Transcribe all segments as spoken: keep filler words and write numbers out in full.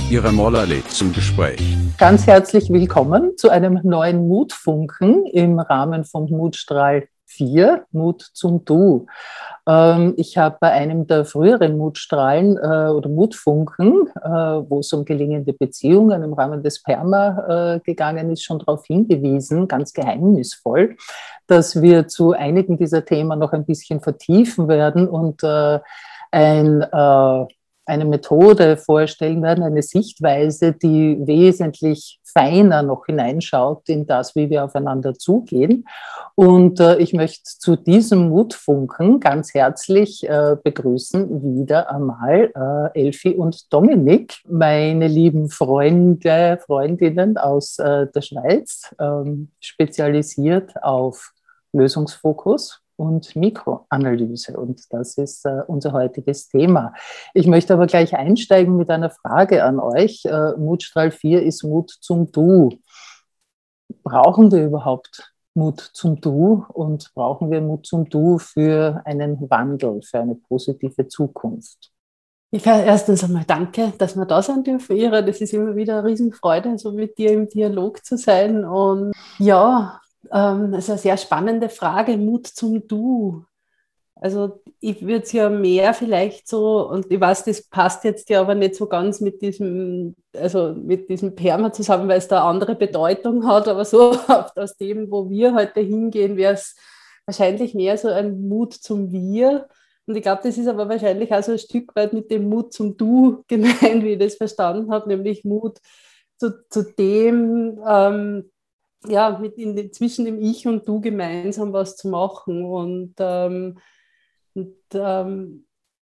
Ihre Moller lädt zum Gespräch. Ganz herzlich willkommen zu einem neuen Mutfunken im Rahmen vom Mutstrahl vier, Mut zum Du. Ähm, ich habe bei einem der früheren Mutstrahlen äh, oder Mutfunken, äh, wo es um gelingende Beziehungen im Rahmen des PERMA äh, gegangen ist, schon darauf hingewiesen, ganz geheimnisvoll, dass wir zu einigen dieser Themen noch ein bisschen vertiefen werden und äh, ein äh, eine Methode vorstellen werden, eine Sichtweise, die wesentlich feiner noch hineinschaut in das, wie wir aufeinander zugehen. Und äh, ich möchte zu diesem Mutfunken ganz herzlich äh, begrüßen, wieder einmal äh, Elfi und Dominik, meine lieben Freunde, Freundinnen aus äh, der Schweiz, ähm, spezialisiert auf Lösungsfokus und Mikroanalyse. Und das ist äh, unser heutiges Thema. Ich möchte aber gleich einsteigen mit einer Frage an euch. Äh, Mutstrahl vier ist Mut zum Du. Brauchen wir überhaupt Mut zum Du und brauchen wir Mut zum Du für einen Wandel, für eine positive Zukunft? Ich erstens einmal danke, dass wir da sein dürfen, Ira. Das ist immer wieder eine Riesenfreude, so mit dir im Dialog zu sein. Und ja, Ähm, das ist eine sehr spannende Frage, Mut zum Du. Also ich würde es ja mehr vielleicht so, und ich weiß, das passt jetzt ja aber nicht so ganz mit diesem, also mit diesem PERMA zusammen, weil es da eine andere Bedeutung hat, aber so aus dem, wo wir heute hingehen, wäre es wahrscheinlich mehr so ein Mut zum Wir. Und ich glaube, das ist aber wahrscheinlich auch so ein Stück weit mit dem Mut zum Du gemeint, wie ich das verstanden habe, nämlich Mut zu, zu dem, ähm, ja, mit in, zwischen dem Ich und Du gemeinsam was zu machen. Und, ähm, und ähm,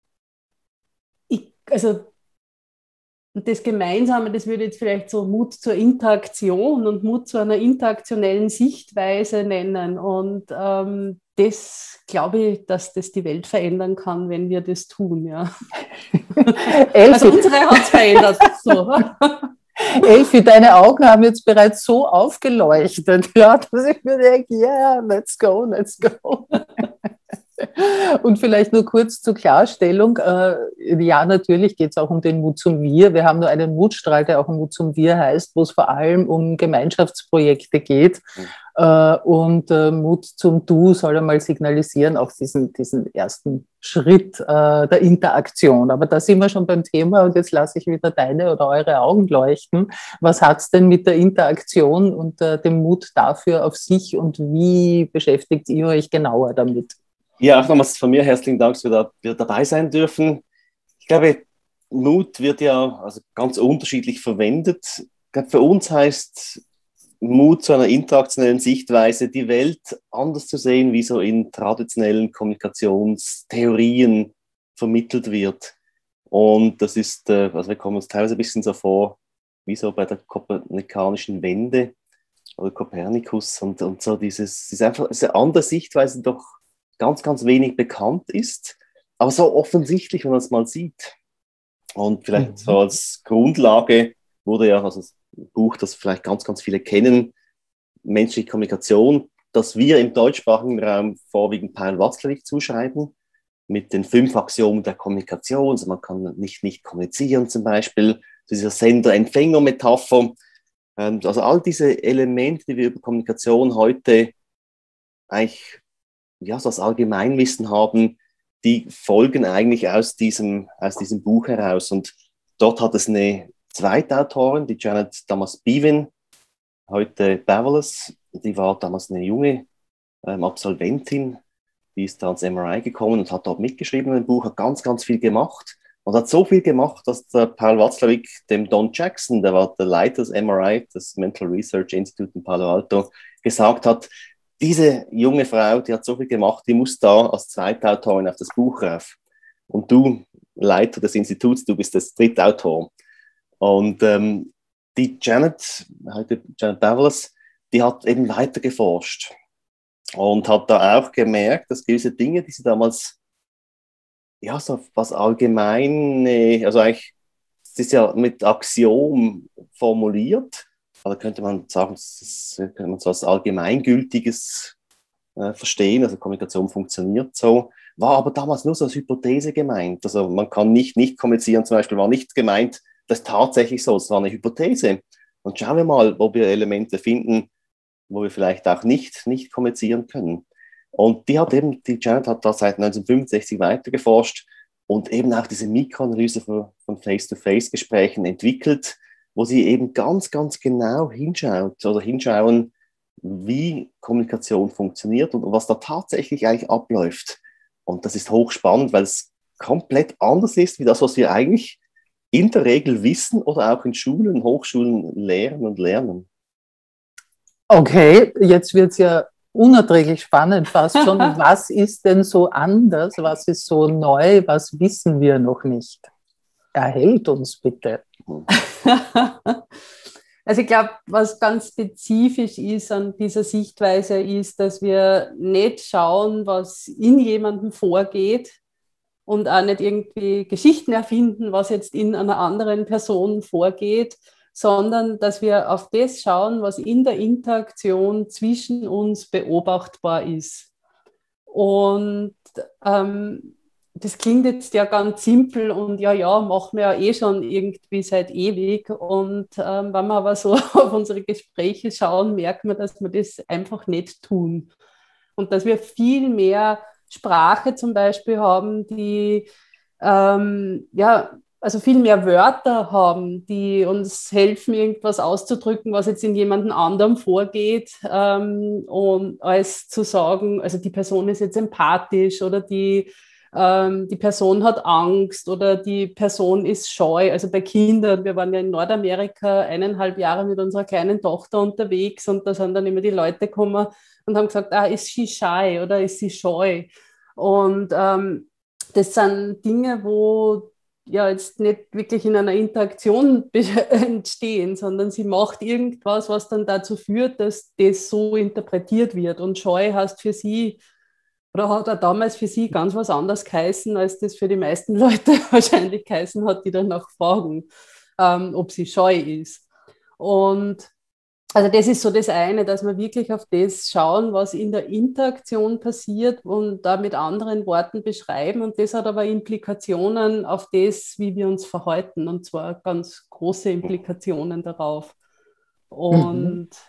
ich, also und das Gemeinsame, das würde ich jetzt vielleicht so Mut zur Interaktion und Mut zu einer interaktionellen Sichtweise nennen. Und ähm, das glaube ich, dass das die Welt verändern kann, wenn wir das tun. Ja. Also unsere hat es verändert. So. Elfi, deine Augen haben jetzt bereits so aufgeleuchtet, ja, dass ich mir denke, ja, yeah, let's go, let's go. Und vielleicht nur kurz zur Klarstellung. Ja, natürlich geht es auch um den Mut zum Wir. Wir haben nur einen Mutstrahl, der auch Mut zum Wir heißt, wo es vor allem um Gemeinschaftsprojekte geht. Und Mut zum Du soll einmal signalisieren, auch diesen, diesen ersten Schritt der Interaktion. Aber da sind wir schon beim Thema und jetzt lasse ich wieder deine oder eure Augen leuchten. Was hat es denn mit der Interaktion und dem Mut dafür auf sich und wie beschäftigt ihr euch genauer damit? Ja, auch nochmals von mir herzlichen Dank, dass wir da wir dabei sein dürfen. Ich glaube, Mut wird ja also ganz unterschiedlich verwendet. Ich glaube, für uns heißt Mut zu einer interaktionellen Sichtweise, die Welt anders zu sehen, wie so in traditionellen Kommunikationstheorien vermittelt wird. Und das ist, also wir kommen uns teilweise ein bisschen so vor, wie so bei der kopernikanischen Wende oder Kopernikus und, und so dieses, ist einfach eine andere Sichtweise, doch ganz, ganz wenig bekannt ist, aber so offensichtlich, wenn man es mal sieht. Und vielleicht mhm. so als Grundlage wurde ja, also das Buch, das vielleicht ganz, ganz viele kennen, Menschliche Kommunikation, das wir im deutschsprachigen Raum vorwiegend Paul Watzlawick zuschreiben, mit den fünf Axiomen der Kommunikation. Also man kann nicht nicht kommunizieren zum Beispiel, dieser Sender-Empfänger-Metapher. Also all diese Elemente, die wir über Kommunikation heute eigentlich ja, so das Allgemeinwissen haben, die folgen eigentlich aus diesem, aus diesem Buch heraus. Und dort hat es eine zweite Autorin, die Janet Damas-Bevin, heute Beverless, die war damals eine junge ähm, Absolventin, die ist da ans M R I gekommen und hat dort mitgeschrieben in dem Buch, hat ganz, ganz viel gemacht und hat so viel gemacht, dass der Paul Watzlawick dem Don Jackson, der war der Leiter des M R I, des Mental Research Institute in Palo Alto, gesagt hat, diese junge Frau, die hat so viel gemacht, die muss da als zweite Autorin auf das Buch rauf. Und du, Leiter des Instituts, du bist das dritte Autor. Und ähm, die Janet, heute Janet Beverless, die hat eben weiter geforscht und hat da auch gemerkt, dass gewisse Dinge, die sie damals, ja, so was allgemeine, also eigentlich, es ist ja mit Axiom formuliert, aber könnte man sagen, das könnte man so als Allgemeingültiges äh, verstehen, also Kommunikation funktioniert so, war aber damals nur so als Hypothese gemeint. Also man kann nicht nicht kommunizieren, zum Beispiel war nicht gemeint, das ist tatsächlich so, es war eine Hypothese. Und schauen wir mal, ob wir Elemente finden, wo wir vielleicht auch nicht, nicht kommunizieren können. Und die hat eben, die Janet hat da seit neunzehnhundertfünfundsechzig weitergeforscht und eben auch diese Mikroanalyse von, von Face-to-Face-Gesprächen entwickelt, wo sie eben ganz, ganz genau hinschaut oder hinschauen, wie Kommunikation funktioniert und was da tatsächlich eigentlich abläuft. Und das ist hochspannend, weil es komplett anders ist, wie das, was wir eigentlich in der Regel wissen oder auch in Schulen, Hochschulen lehren und lernen. Okay, jetzt wird es ja unerträglich spannend fast schon. Was ist denn so anders? Was ist so neu? Was wissen wir noch nicht? Erhält uns bitte. Also ich glaube, was ganz spezifisch ist an dieser Sichtweise, ist, dass wir nicht schauen, was in jemandem vorgeht und auch nicht irgendwie Geschichten erfinden, was jetzt in einer anderen Person vorgeht, sondern dass wir auf das schauen, was in der Interaktion zwischen uns beobachtbar ist. Und ähm, das klingt jetzt ja ganz simpel und ja, ja, machen wir ja eh schon irgendwie seit ewig. Und ähm, wenn wir aber so auf unsere Gespräche schauen, merken wir, dass wir das einfach nicht tun. Und dass wir viel mehr Sprache zum Beispiel haben, die ähm, ja, also viel mehr Wörter haben, die uns helfen, irgendwas auszudrücken, was jetzt in jemandem anderem vorgeht, ähm, und als zu sagen, also die Person ist jetzt empathisch oder die Ähm, die Person hat Angst oder die Person ist scheu. Also bei Kindern, wir waren ja in Nordamerika eineinhalb Jahre mit unserer kleinen Tochter unterwegs und da sind dann immer die Leute gekommen und haben gesagt, ah, ist sie shy oder ist sie scheu? Und ähm, das sind Dinge, wo ja jetzt nicht wirklich in einer Interaktion entstehen, sondern sie macht irgendwas, was dann dazu führt, dass das so interpretiert wird. Und scheu heißt für sie, oder hat er damals für sie ganz was anderes geheißen, als das für die meisten Leute wahrscheinlich geheißen hat, die danach fragen, ähm, ob sie scheu ist. Und also das ist so das eine, dass wir wirklich auf das schauen, was in der Interaktion passiert und da mit anderen Worten beschreiben. Und das hat aber Implikationen auf das, wie wir uns verhalten, und zwar ganz große Implikationen darauf. Und Mhm.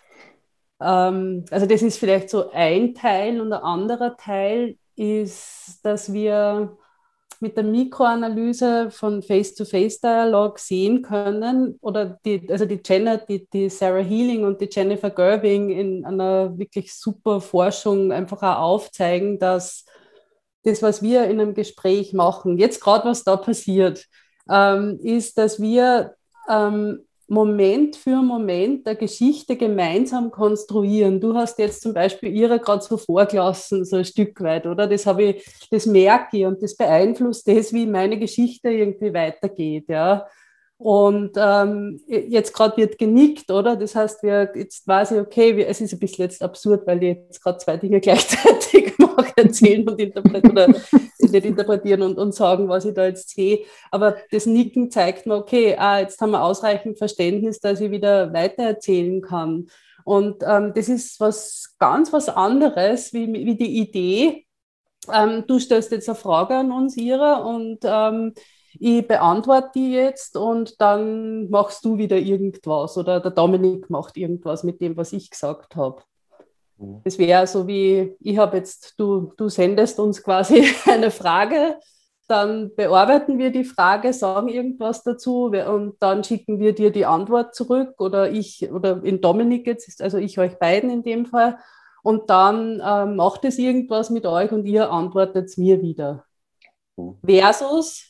also das ist vielleicht so ein Teil, und ein anderer Teil ist, dass wir mit der Mikroanalyse von Face-to-Face-Dialog sehen können, oder die, also die Janet, die, die Sarah Healing und die Jennifer Gerbing in einer wirklich super Forschung einfach auch aufzeigen, dass das, was wir in einem Gespräch machen, jetzt gerade was da passiert, ähm, ist, dass wir ähm, Moment für Moment der Geschichte gemeinsam konstruieren. Du hast jetzt zum Beispiel ihre gerade so vorgelassen, so ein Stück weit, oder? Das habe ich, das merke ich und das beeinflusst das, wie meine Geschichte irgendwie weitergeht, ja. Und ähm, jetzt gerade wird genickt, oder? Das heißt, wir, jetzt weiß ich, okay, wir, es ist ein bisschen jetzt absurd, weil ich jetzt gerade zwei Dinge gleichzeitig mache, erzählen und interpretieren, oder nicht interpretieren und, und sagen, was ich da jetzt sehe. Aber das Nicken zeigt mir, okay, ah, jetzt haben wir ausreichend Verständnis, dass ich wieder weitererzählen kann. Und ähm, das ist was ganz was anderes, wie, wie die Idee, ähm, du stellst jetzt eine Frage an uns, Ira, und ähm, ich beantworte die jetzt und dann machst du wieder irgendwas oder der Dominik macht irgendwas mit dem, was ich gesagt habe. Mhm. Das wäre so wie, ich habe jetzt, du, du sendest uns quasi eine Frage, dann bearbeiten wir die Frage, sagen irgendwas dazu und dann schicken wir dir die Antwort zurück, oder ich, oder in Dominik jetzt, also ich euch beiden in dem Fall, und dann ähm, macht es irgendwas mit euch und ihr antwortet es mir wieder. Mhm. Versus,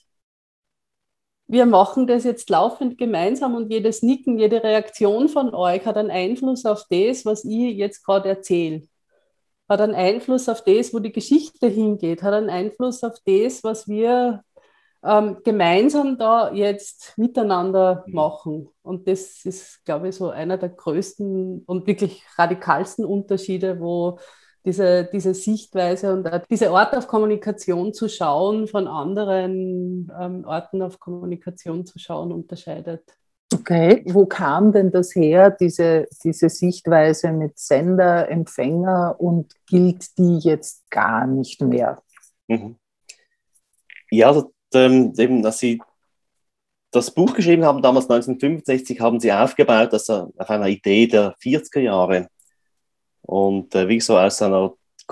wir machen das jetzt laufend gemeinsam und jedes Nicken, jede Reaktion von euch hat einen Einfluss auf das, was ich jetzt gerade erzähle. Hat einen Einfluss auf das, wo die Geschichte hingeht, hat einen Einfluss auf das, was wir ähm, gemeinsam da jetzt miteinander machen. Und das ist, glaube ich, so einer der größten und wirklich radikalsten Unterschiede, wo diese, diese Sichtweise und diese Art auf Kommunikation zu schauen von anderen ähm, Orten auf Kommunikation zu schauen unterscheidet. Okay, wo kam denn das her, diese, diese Sichtweise mit Sender, Empfänger, und gilt die jetzt gar nicht mehr? Mhm. Ja, also, ähm, eben, dass sie das Buch geschrieben haben, damals neunzehnhundertfünfundsechzig, haben sie aufgebaut das auf einer Idee der vierziger Jahre. Und äh, wie so aus einer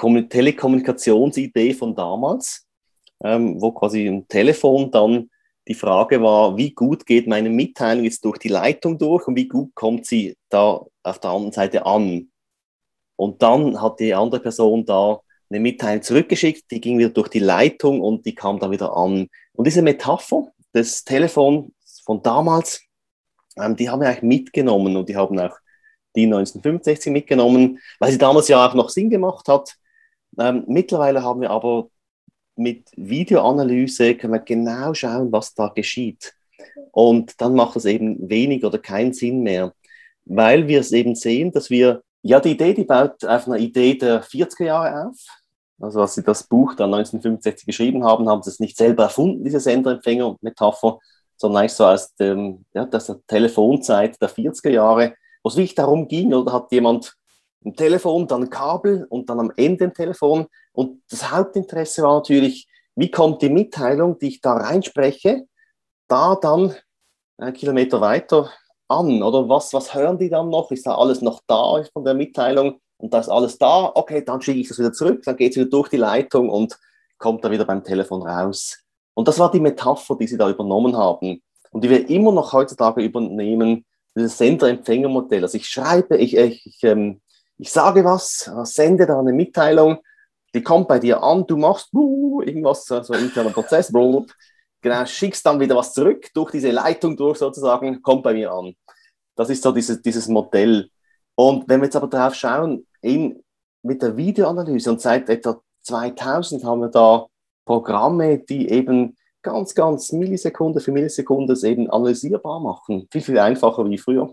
Telekommunikationsidee von damals, ähm, wo quasi ein Telefon dann die Frage war, wie gut geht meine Mitteilung jetzt durch die Leitung durch und wie gut kommt sie da auf der anderen Seite an. Und dann hat die andere Person da eine Mitteilung zurückgeschickt, die ging wieder durch die Leitung und die kam dann wieder an. Und diese Metapher des Telefons von damals, ähm, die haben wir eigentlich mitgenommen und die haben auch die neunzehnhundertfünfundsechzig mitgenommen, weil sie damals ja auch noch Sinn gemacht hat. Ähm, mittlerweile haben wir aber mit Videoanalyse, können wir genau schauen, was da geschieht. Und dann macht es eben wenig oder keinen Sinn mehr, weil wir es eben sehen, dass wir, ja, die Idee, die baut auf einer Idee der vierziger Jahre auf. Also als sie das Buch dann neunzehnhundertfünfundsechzig geschrieben haben, haben sie es nicht selber erfunden, diese Senderempfänger und Metapher, sondern eigentlich so aus dem, ja, aus der Telefonzeit der vierziger Jahre, wo es wirklich darum ging, oder hat jemand ein Telefon, dann ein Kabel und dann am Ende ein Telefon. Und das Hauptinteresse war natürlich, wie kommt die Mitteilung, die ich da reinspreche, da dann einen Kilometer weiter an? Oder was, was hören die dann noch? Ist da alles noch da von der Mitteilung? Und da ist alles da, okay, dann schicke ich das wieder zurück, dann geht es wieder durch die Leitung und kommt dann wieder beim Telefon raus. Und das war die Metapher, die sie da übernommen haben und die wir immer noch heutzutage übernehmen, dieses Sender-Empfänger-Modell. Also ich schreibe, ich, ich, ich, ähm, ich sage was, sende da eine Mitteilung, die kommt bei dir an, du machst uh, irgendwas, so ein interner Prozess, blub, genau, schickst dann wieder was zurück, durch diese Leitung durch sozusagen, kommt bei mir an. Das ist so dieses, dieses Modell. Und wenn wir jetzt aber drauf schauen, in, mit der Videoanalyse, und seit etwa zweitausend haben wir da Programme, die eben ganz, ganz Millisekunde für Millisekunde es eben analysierbar machen. Viel, viel einfacher wie früher.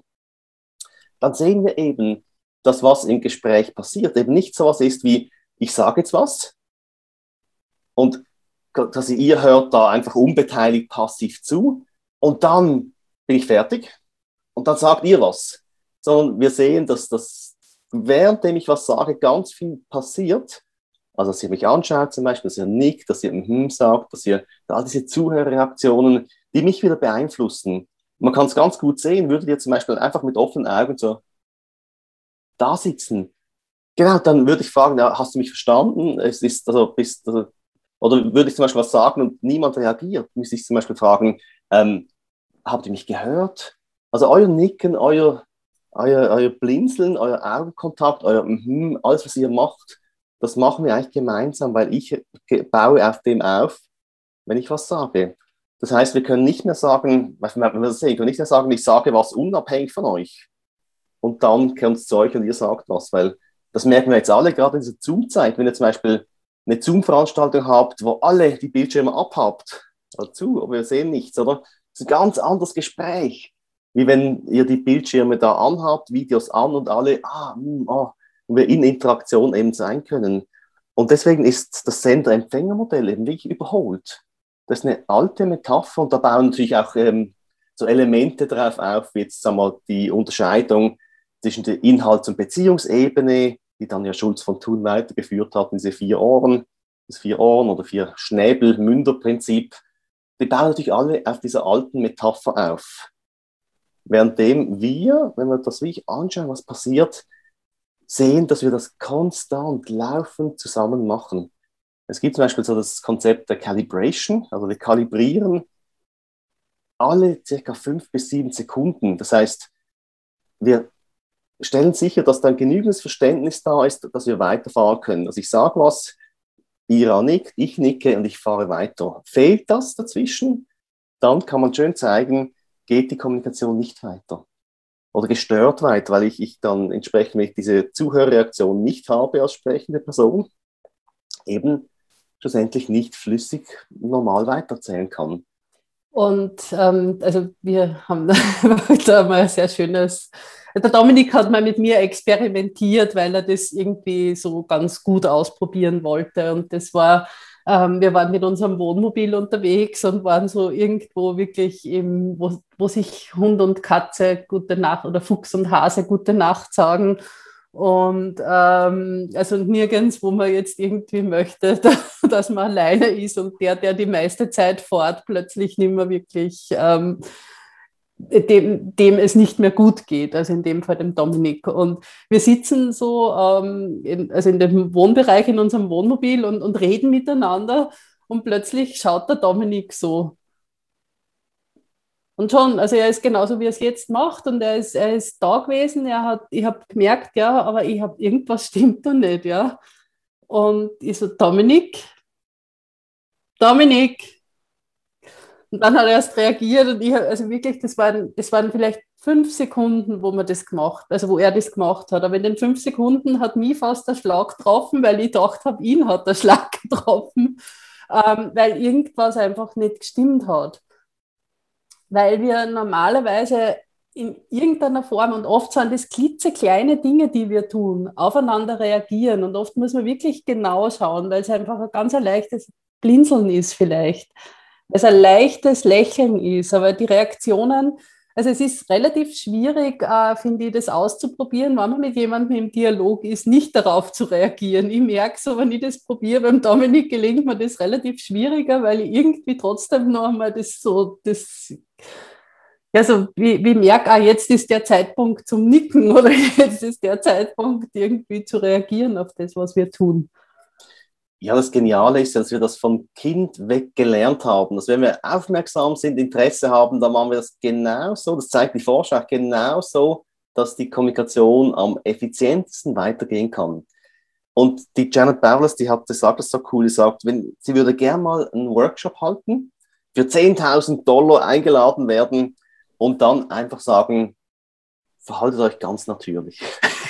Dann sehen wir eben, dass was im Gespräch passiert, eben nicht so was ist wie, ich sage jetzt was und dass ihr hört da einfach unbeteiligt passiv zu und dann bin ich fertig und dann sagt ihr was. Sondern wir sehen, dass das, währenddem ich was sage, ganz viel passiert. Also, dass ihr mich anschaut zum Beispiel, dass ihr nickt, dass ihr mhm sagt, dass ihr da diese Zuhörreaktionen, die mich wieder beeinflussen. Man kann es ganz gut sehen, würdet ihr zum Beispiel einfach mit offenen Augen so da sitzen. Genau, dann würde ich fragen, ja, hast du mich verstanden? Es ist, also, bist, also, oder würde ich zum Beispiel was sagen und niemand reagiert, müsste ich zum Beispiel fragen, ähm, habt ihr mich gehört? Also euer Nicken, euer, euer, euer Blinzeln, euer Augenkontakt, euer mhm, alles, was ihr macht, das machen wir eigentlich gemeinsam, weil ich baue auf dem auf, wenn ich was sage. Das heißt, wir können nicht mehr sagen, wenn wir das sehen, wir können nicht mehr sagen, ich sage was unabhängig von euch. Und dann kommt es zu euch und ihr sagt was, weil das merken wir jetzt alle, gerade in dieser Zoom-Zeit, wenn ihr zum Beispiel eine Zoom-Veranstaltung habt, wo alle die Bildschirme abhabt, dazu, aber wir sehen nichts, oder? Das ist ein ganz anderes Gespräch, wie wenn ihr die Bildschirme da anhabt, Videos an und alle, ah, mh, ah, und wir in Interaktion eben sein können. Und deswegen ist das Sender-Empfänger-Modell eben wirklich überholt. Das ist eine alte Metapher und da bauen natürlich auch ähm, so Elemente drauf auf, wie jetzt sagen wir, die Unterscheidung zwischen der Inhalts- und Beziehungsebene, die dann ja Schulz von Thun weitergeführt hat, diese vier Ohren, das vier Ohren oder vier Schnäbel-Münder-Prinzip, die bauen natürlich alle auf dieser alten Metapher auf. Währenddem wir, wenn wir das wirklich anschauen, was passiert, sehen, dass wir das konstant laufend zusammen machen. Es gibt zum Beispiel so das Konzept der Calibration, also wir kalibrieren alle circa fünf bis sieben Sekunden. Das heißt, wir stellen sicher, dass dann genügendes Verständnis da ist, dass wir weiterfahren können. Also ich sage was, Ira nickt, ich nicke und ich fahre weiter. Fehlt das dazwischen, dann kann man schön zeigen, geht die Kommunikation nicht weiter. Oder gestört weiter, weil ich, ich dann entsprechend diese Zuhörreaktion nicht habe als sprechende Person, eben schlussendlich nicht flüssig normal weiterzählen kann. Und ähm, also wir haben da mal ein sehr schönes, der Dominik hat mal mit mir experimentiert, weil er das irgendwie so ganz gut ausprobieren wollte. Und das war, ähm, wir waren mit unserem Wohnmobil unterwegs und waren so irgendwo wirklich, im, wo, wo sich Hund und Katze gute Nacht oder Fuchs und Hase gute Nacht sagen. Und ähm, also nirgends, wo man jetzt irgendwie möchte, dass man alleine ist und der, der die meiste Zeit fährt, plötzlich nicht mehr wirklich ähm, dem, dem es nicht mehr gut geht, also in dem Fall dem Dominik. Und wir sitzen so ähm, in, also in dem Wohnbereich in unserem Wohnmobil und, und reden miteinander und plötzlich schaut der Dominik so. Und schon, also er ist genauso, wie er es jetzt macht und er ist, er ist da gewesen, er hat, ich habe gemerkt, ja, aber ich habe, irgendwas stimmt da nicht, ja. Und ich so, Dominik, Dominik. Und dann hat er erst reagiert und ich, also wirklich, das waren, das waren vielleicht fünf Sekunden, wo man das gemacht, also wo er das gemacht hat. Aber in den fünf Sekunden hat mich fast der Schlag getroffen, weil ich gedacht habe, ihn hat der Schlag getroffen, ähm, weil irgendwas einfach nicht gestimmt hat. Weil wir normalerweise in irgendeiner Form, und oft sind das klitzekleine Dinge, die wir tun, aufeinander reagieren. Und oft muss man wirklich genau schauen, weil es einfach ein ganz ein leichtes Blinzeln ist vielleicht. Weil es ein leichtes Lächeln ist. Aber die Reaktionen, also es ist relativ schwierig, äh, finde ich, das auszuprobieren, wenn man mit jemandem im Dialog ist, nicht darauf zu reagieren. Ich merke so, wenn ich das probiere, beim Dominik gelingt mir das relativ schwieriger, weil ich irgendwie trotzdem noch einmal das so, das, ja, so wie, wie merke, ah, jetzt ist der Zeitpunkt zum Nicken oder jetzt ist der Zeitpunkt irgendwie zu reagieren auf das, was wir tun. Ja, das Geniale ist, dass wir das vom Kind weg gelernt haben. Dass wenn wir aufmerksam sind, Interesse haben, dann machen wir das genauso, das zeigt die Forschung genauso, dass die Kommunikation am effizientesten weitergehen kann. Und die Janet Barlas, die hat gesagt, das so cool, sie sagt, wenn, sie würde gerne mal einen Workshop halten, für zehntausend Dollar eingeladen werden und dann einfach sagen, verhaltet euch ganz natürlich.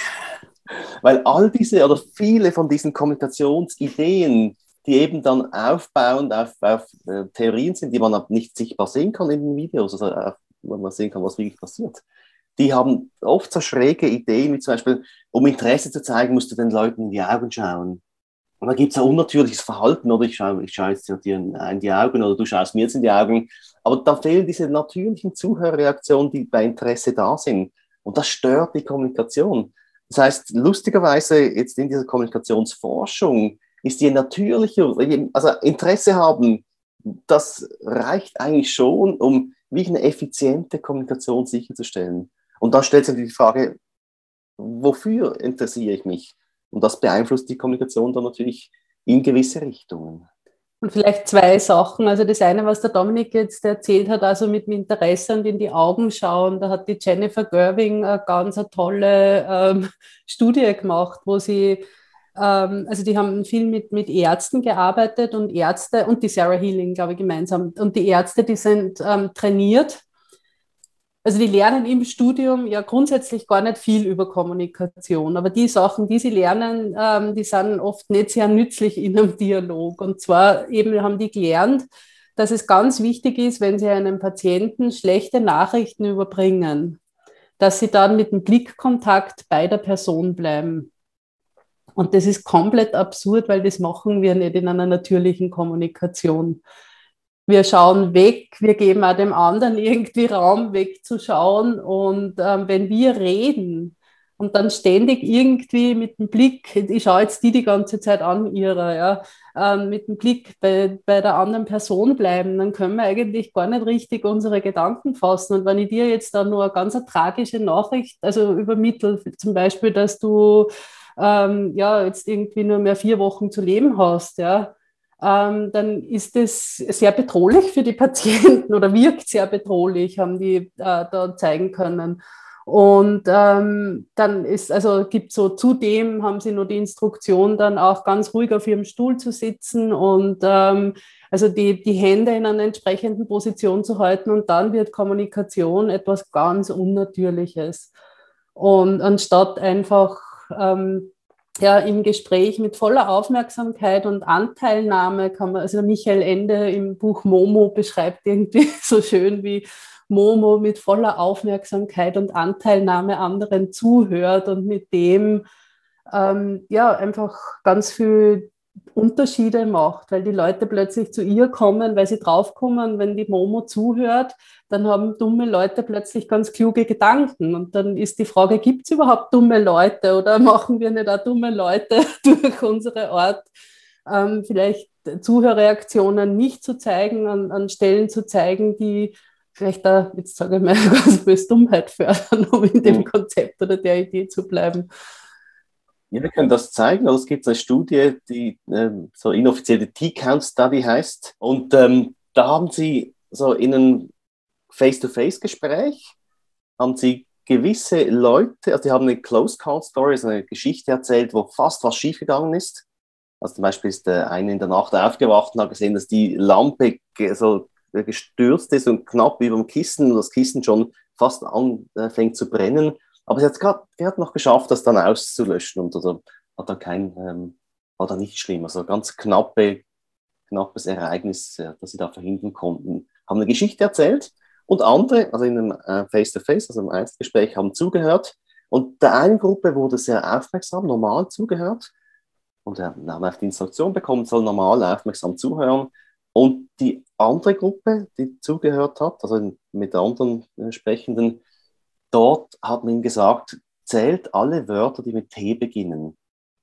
Weil all diese oder viele von diesen Kommunikationsideen, die eben dann aufbauend auf, auf äh, Theorien sind, die man nicht sichtbar sehen kann in den Videos, also äh, wo man sehen kann, was wirklich passiert, die haben oft so schräge Ideen, wie zum Beispiel, um Interesse zu zeigen, musst du den Leuten in die Augen schauen. Und da gibt es ein unnatürliches Verhalten, oder ich schaue, ich schaue jetzt dir in die Augen oder du schaust mir jetzt in die Augen. Aber da fehlen diese natürlichen Zuhörreaktionen, die bei Interesse da sind. Und das stört die Kommunikation. Das heißt, lustigerweise jetzt in dieser Kommunikationsforschung ist je natürlicher, also Interesse haben, das reicht eigentlich schon, um wie eine effiziente Kommunikation sicherzustellen. Und dann stellt sich die Frage, wofür interessiere ich mich? Und das beeinflusst die Kommunikation dann natürlich in gewisse Richtungen. Und vielleicht zwei Sachen. Also das eine, was der Dominik jetzt erzählt hat, also mit dem Interesse und in die Augen schauen, da hat die Jennifer Gerving eine ganz eine tolle ähm, Studie gemacht, wo sie, ähm, also die haben viel mit, mit Ärzten gearbeitet und Ärzte und die Sarah Healing, glaube ich, gemeinsam. Und die Ärzte, die sind ähm, trainiert. Also die lernen im Studium ja grundsätzlich gar nicht viel über Kommunikation, aber die Sachen, die sie lernen, ähm, die sind oft nicht sehr nützlich in einem Dialog. Und zwar eben haben die gelernt, dass es ganz wichtig ist, wenn sie einem Patienten schlechte Nachrichten überbringen, dass sie dann mit dem Blickkontakt bei der Person bleiben. Und das ist komplett absurd, weil das machen wir nicht in einer natürlichen Kommunikation. Wir schauen weg, wir geben auch dem anderen irgendwie Raum wegzuschauen. Und ähm, wenn wir reden und dann ständig irgendwie mit dem Blick, ich schaue jetzt die die ganze Zeit an, ihrer, ja, ähm, mit dem Blick bei, bei der anderen Person bleiben, dann können wir eigentlich gar nicht richtig unsere Gedanken fassen. Und wenn ich dir jetzt dann nur eine ganz eine tragische Nachricht, also übermittle, zum Beispiel, dass du ähm, ja, jetzt irgendwie nur mehr vier Wochen zu leben hast, ja, Ähm, dann ist es sehr bedrohlich für die Patienten oder wirkt sehr bedrohlich, haben die äh, da zeigen können. Und ähm, dann ist, also gibt so, zudem haben sie noch die Instruktion, dann auch ganz ruhig auf ihrem Stuhl zu sitzen und ähm, also die, die Hände in einer entsprechenden Position zu halten und dann wird Kommunikation etwas ganz Unnatürliches. Und anstatt einfach ähm, ja, im Gespräch mit voller Aufmerksamkeit und Anteilnahme kann man, also Michael Ende im Buch Momo beschreibt irgendwie so schön, wie Momo mit voller Aufmerksamkeit und Anteilnahme anderen zuhört und mit dem ähm, ja einfach ganz viel Unterschiede macht, weil die Leute plötzlich zu ihr kommen, weil sie draufkommen, wenn die Momo zuhört, dann haben dumme Leute plötzlich ganz kluge Gedanken. Und dann ist die Frage, gibt es überhaupt dumme Leute oder machen wir nicht auch dumme Leute durch unsere Art, ähm, vielleicht Zuhörreaktionen nicht zu zeigen, an, an Stellen zu zeigen, die vielleicht da, jetzt sage ich mal, ganz böse Dummheit fördern, um in dem Konzept oder der Idee zu bleiben. Ja, wir können das zeigen. Also es gibt eine Studie, die ähm, so inoffizielle T-Count-Study heißt. Und ähm, da haben sie so in einem Face-to-Face-Gespräch, haben sie gewisse Leute, also die haben eine Close-Call-Story, also eine Geschichte erzählt, wo fast was schiefgegangen ist. Also zum Beispiel ist der eine in der Nacht aufgewacht und hat gesehen, dass die Lampe so gestürzt ist und knapp über dem Kissen und das Kissen schon fast anfängt zu brennen. Aber sie hat es gerade noch geschafft, das dann auszulöschen und also hat dann kein, ähm, war dann nicht schlimm. Also ganz knappe, knappes Ereignis, äh, das sie da verhindern konnten. Haben eine Geschichte erzählt und andere, also in einem äh, Face-to-Face, also im Einzelgespräch, haben zugehört. Und der einen Gruppe wurde sehr aufmerksam, normal zugehört. Und wir haben auf die Instruktion bekommen, soll normal aufmerksam zuhören. Und die andere Gruppe, die zugehört hat, also mit der anderen äh, Sprechenden, dort hat man ihm gesagt, zählt alle Wörter, die mit T beginnen.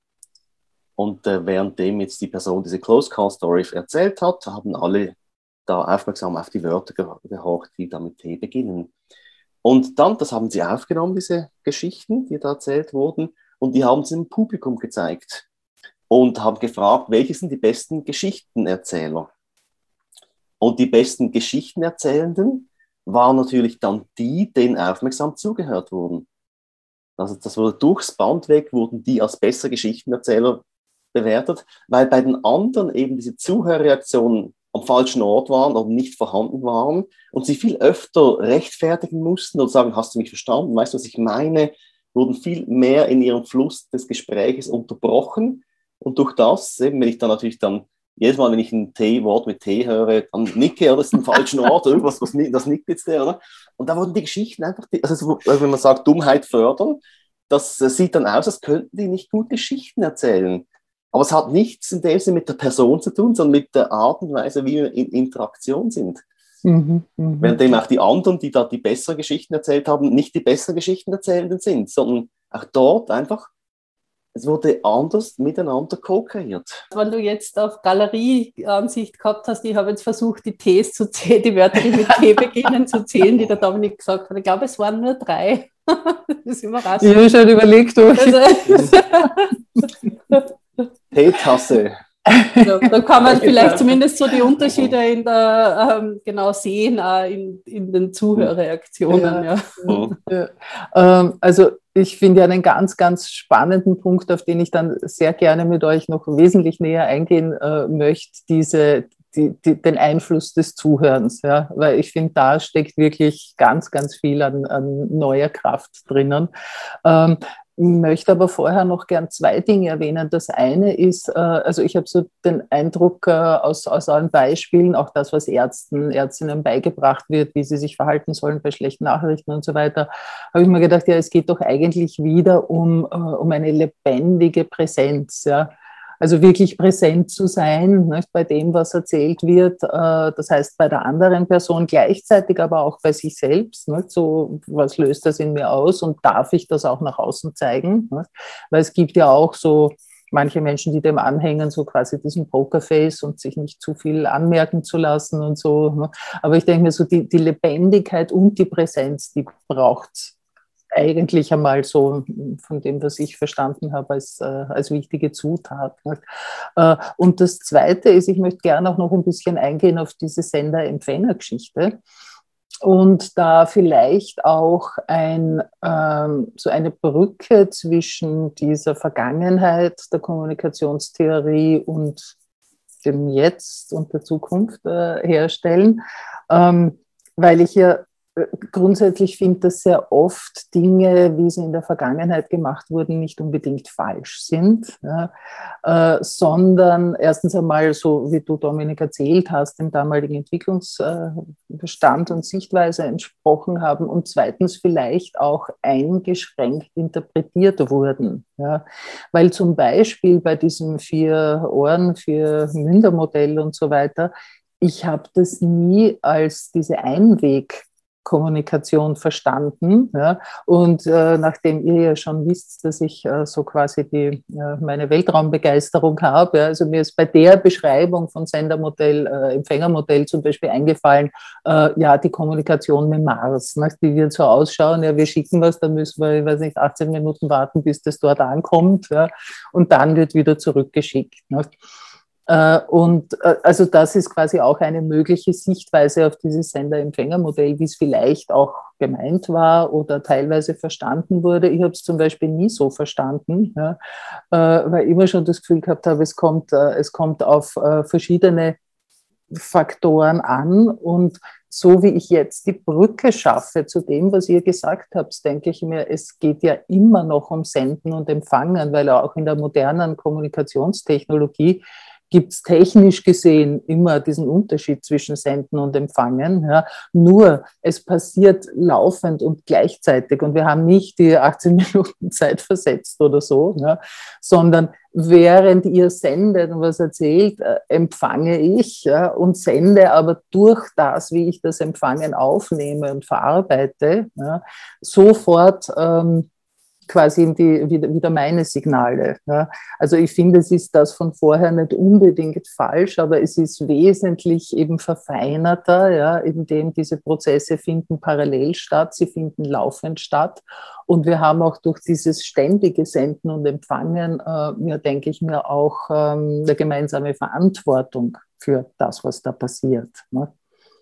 Und äh, währenddem jetzt die Person diese Close Call Story erzählt hat, haben alle da aufmerksam auf die Wörter gehorcht, die da mit T beginnen. Und dann, das haben sie aufgenommen, diese Geschichten, die da erzählt wurden, und die haben sie dem Publikum gezeigt und haben gefragt, welche sind die besten Geschichtenerzähler? Und die besten Geschichtenerzählenden waren natürlich dann die, denen aufmerksam zugehört wurden. Also das wurde durchs Band weg, wurden die als bessere Geschichtenerzähler bewertet, weil bei den anderen eben diese Zuhörreaktionen am falschen Ort waren oder nicht vorhanden waren und sie viel öfter rechtfertigen mussten oder sagen, hast du mich verstanden, weißt du, was ich meine, wurden viel mehr in ihrem Fluss des Gesprächs unterbrochen und durch das, eben, wenn ich dann natürlich dann jedes Mal, wenn ich ein T-Wort mit T höre, dann nicke, oder das ist ein falschen Ort, irgendwas, was, das nickt jetzt der, oder? Und da wurden die Geschichten einfach, also wenn man sagt, Dummheit fördern, das sieht dann aus, als könnten die nicht gut Geschichten erzählen. Aber es hat nichts in dem Sinne mit der Person zu tun, sondern mit der Art und Weise, wie wir in Interaktion sind. Mhm, mh. Währenddem auch die anderen, die da die besseren Geschichten erzählt haben, nicht die besseren Geschichten erzählenden sind, sondern auch dort einfach, es wurde anders miteinander co-kreiert. Wenn du jetzt auf Galerieansicht gehabt hast, ich habe jetzt versucht, die Ts zu zählen, die Wörter, die mit T beginnen, zu zählen, die der Dominik gesagt hat. Ich glaube, es waren nur drei. Das ist überraschend. Ich habe schon überlegt, du. Teetasse. Also, da kann man vielleicht zumindest so die Unterschiede in der, ähm, genau sehen, auch in, in den Zuhörreaktionen. Ja. Ja. Ja. Ähm, also ich finde ja einen ganz, ganz spannenden Punkt, auf den ich dann sehr gerne mit euch noch wesentlich näher eingehen äh, möchte, diese, die, die, den Einfluss des Zuhörens. Ja? Weil ich finde, da steckt wirklich ganz, ganz viel an, an neuer Kraft drinnen. Ähm, Ich möchte aber vorher noch gern zwei Dinge erwähnen. Das eine ist, also ich habe so den Eindruck aus, aus allen Beispielen, auch das, was Ärzten, Ärztinnen beigebracht wird, wie sie sich verhalten sollen bei schlechten Nachrichten und so weiter, habe ich mir gedacht, ja, es geht doch eigentlich wieder um, um eine lebendige Präsenz, ja. Also wirklich präsent zu sein, nicht, bei dem, was erzählt wird, äh, das heißt bei der anderen Person gleichzeitig, aber auch bei sich selbst. Nicht, so, was löst das in mir aus und darf ich das auch nach außen zeigen? Nicht? Weil es gibt ja auch so manche Menschen, die dem anhängen, so quasi diesen Pokerface und sich nicht zu viel anmerken zu lassen und so. Nicht? Aber ich denke mir so, die, die Lebendigkeit und die Präsenz, die braucht es eigentlich einmal so von dem, was ich verstanden habe, als, äh, als wichtige Zutat. Äh, und das Zweite ist, ich möchte gerne auch noch ein bisschen eingehen auf diese Sender-Empfänger-Geschichte und da vielleicht auch ein, ähm, so eine Brücke zwischen dieser Vergangenheit der Kommunikationstheorie und dem Jetzt und der Zukunft äh, herstellen, ähm, weil ich ja grundsätzlich finde ich, dass sehr oft Dinge, wie sie in der Vergangenheit gemacht wurden, nicht unbedingt falsch sind, ja, äh, sondern erstens einmal, so wie du, Dominik, erzählt hast, dem damaligen Entwicklungsbestand und Sichtweise entsprochen haben und zweitens vielleicht auch eingeschränkt interpretiert wurden. Ja. Weil zum Beispiel bei diesem Vier-Ohren-, Vier-Münder-Modell und so weiter, ich habe das nie als diese Einweg Kommunikation verstanden. Ja. Und äh, nachdem ihr ja schon wisst, dass ich äh, so quasi die, äh, meine Weltraumbegeisterung habe, ja, also mir ist bei der Beschreibung von Sendermodell, äh, Empfängermodell zum Beispiel eingefallen, äh, ja, die Kommunikation mit Mars, ne, die wird so ausschauen, ja, wir schicken was, dann müssen wir, ich weiß nicht, achtzehn Minuten warten, bis das dort ankommt, ja, und dann wird wieder zurückgeschickt. Ne. Und also das ist quasi auch eine mögliche Sichtweise auf dieses Sender-Empfänger-Modell, wie es vielleicht auch gemeint war oder teilweise verstanden wurde. Ich habe es zum Beispiel nie so verstanden, ja, weil ich immer schon das Gefühl gehabt habe, es kommt, es kommt auf verschiedene Faktoren an und so wie ich jetzt die Brücke schaffe zu dem, was ihr gesagt habt, denke ich mir, es geht ja immer noch um Senden und Empfangen, weil auch in der modernen Kommunikationstechnologie gibt es technisch gesehen immer diesen Unterschied zwischen Senden und Empfangen. Ja. Nur, es passiert laufend und gleichzeitig und wir haben nicht die achtzehn Minuten Zeit versetzt oder so, ja, sondern während ihr sendet und was erzählt, äh, empfange ich, ja, und sende aber durch das, wie ich das Empfangen aufnehme und verarbeite, ja, sofort ähm, quasi in die, wieder, wieder meine Signale. Ja. Also ich finde, es ist das von vorher nicht unbedingt falsch, aber es ist wesentlich eben verfeinerter, ja, indem diese Prozesse finden parallel statt, sie finden laufend statt. Und wir haben auch durch dieses ständige Senden und Empfangen, äh, ja, denke ich mir, auch ähm, eine gemeinsame Verantwortung für das, was da passiert. Ne.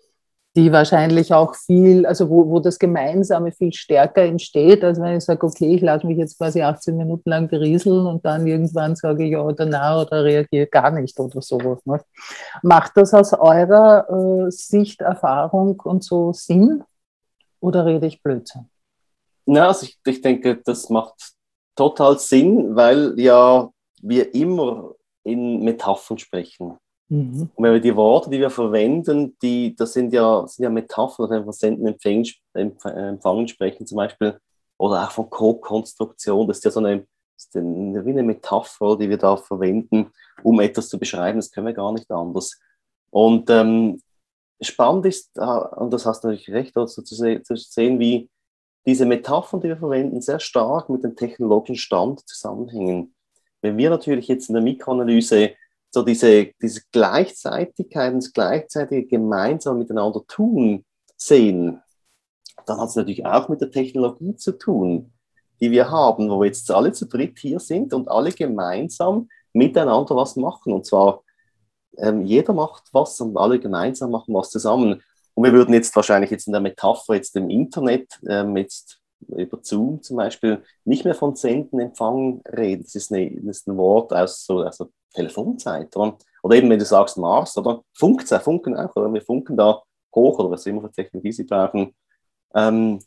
Die wahrscheinlich auch viel, also wo, wo das Gemeinsame viel stärker entsteht, als wenn ich sage, okay, ich lasse mich jetzt quasi achtzehn Minuten lang berieseln und dann irgendwann sage ich ja oder nein oder reagiere gar nicht oder sowas. Ne? Macht das aus eurer äh, Sicht, Erfahrung und so Sinn oder rede ich Blödsinn? Ja, also ich, ich denke, das macht total Sinn, weil ja wir immer in Metaphern sprechen. Mhm. Und wenn wir die Worte, die wir verwenden, die, das sind ja, sind ja Metaphern, wenn wir von Senden, Empfangen, Empfangen sprechen zum Beispiel, oder auch von Co-Konstruktion, das ist ja so eine, ist eine, wie eine Metapher, die wir da verwenden, um etwas zu beschreiben, das können wir gar nicht anders. Und ähm, spannend ist, und das hast du natürlich recht, also zu, se- zu sehen, wie diese Metaphern, die wir verwenden, sehr stark mit dem technologischen Stand zusammenhängen. Wenn wir natürlich jetzt in der Mikroanalyse so diese, diese Gleichzeitigkeit, das gleichzeitige gemeinsam miteinander tun sehen, dann hat es natürlich auch mit der Technologie zu tun, die wir haben, wo wir jetzt alle zu dritt hier sind und alle gemeinsam miteinander was machen. Und zwar ähm, jeder macht was und alle gemeinsam machen was zusammen. Und wir würden jetzt wahrscheinlich jetzt in der Metapher jetzt im Internet, ähm, jetzt über Zoom zum Beispiel, nicht mehr von Senden, Empfangen reden. Das ist, eine, das ist ein Wort aus so also Telefonzeit. Oder? Oder eben, wenn du sagst Mars, oder Funkzeit, Funken auch, oder wir funken da hoch, oder was immer für Technologie sie brauchen. Ähm,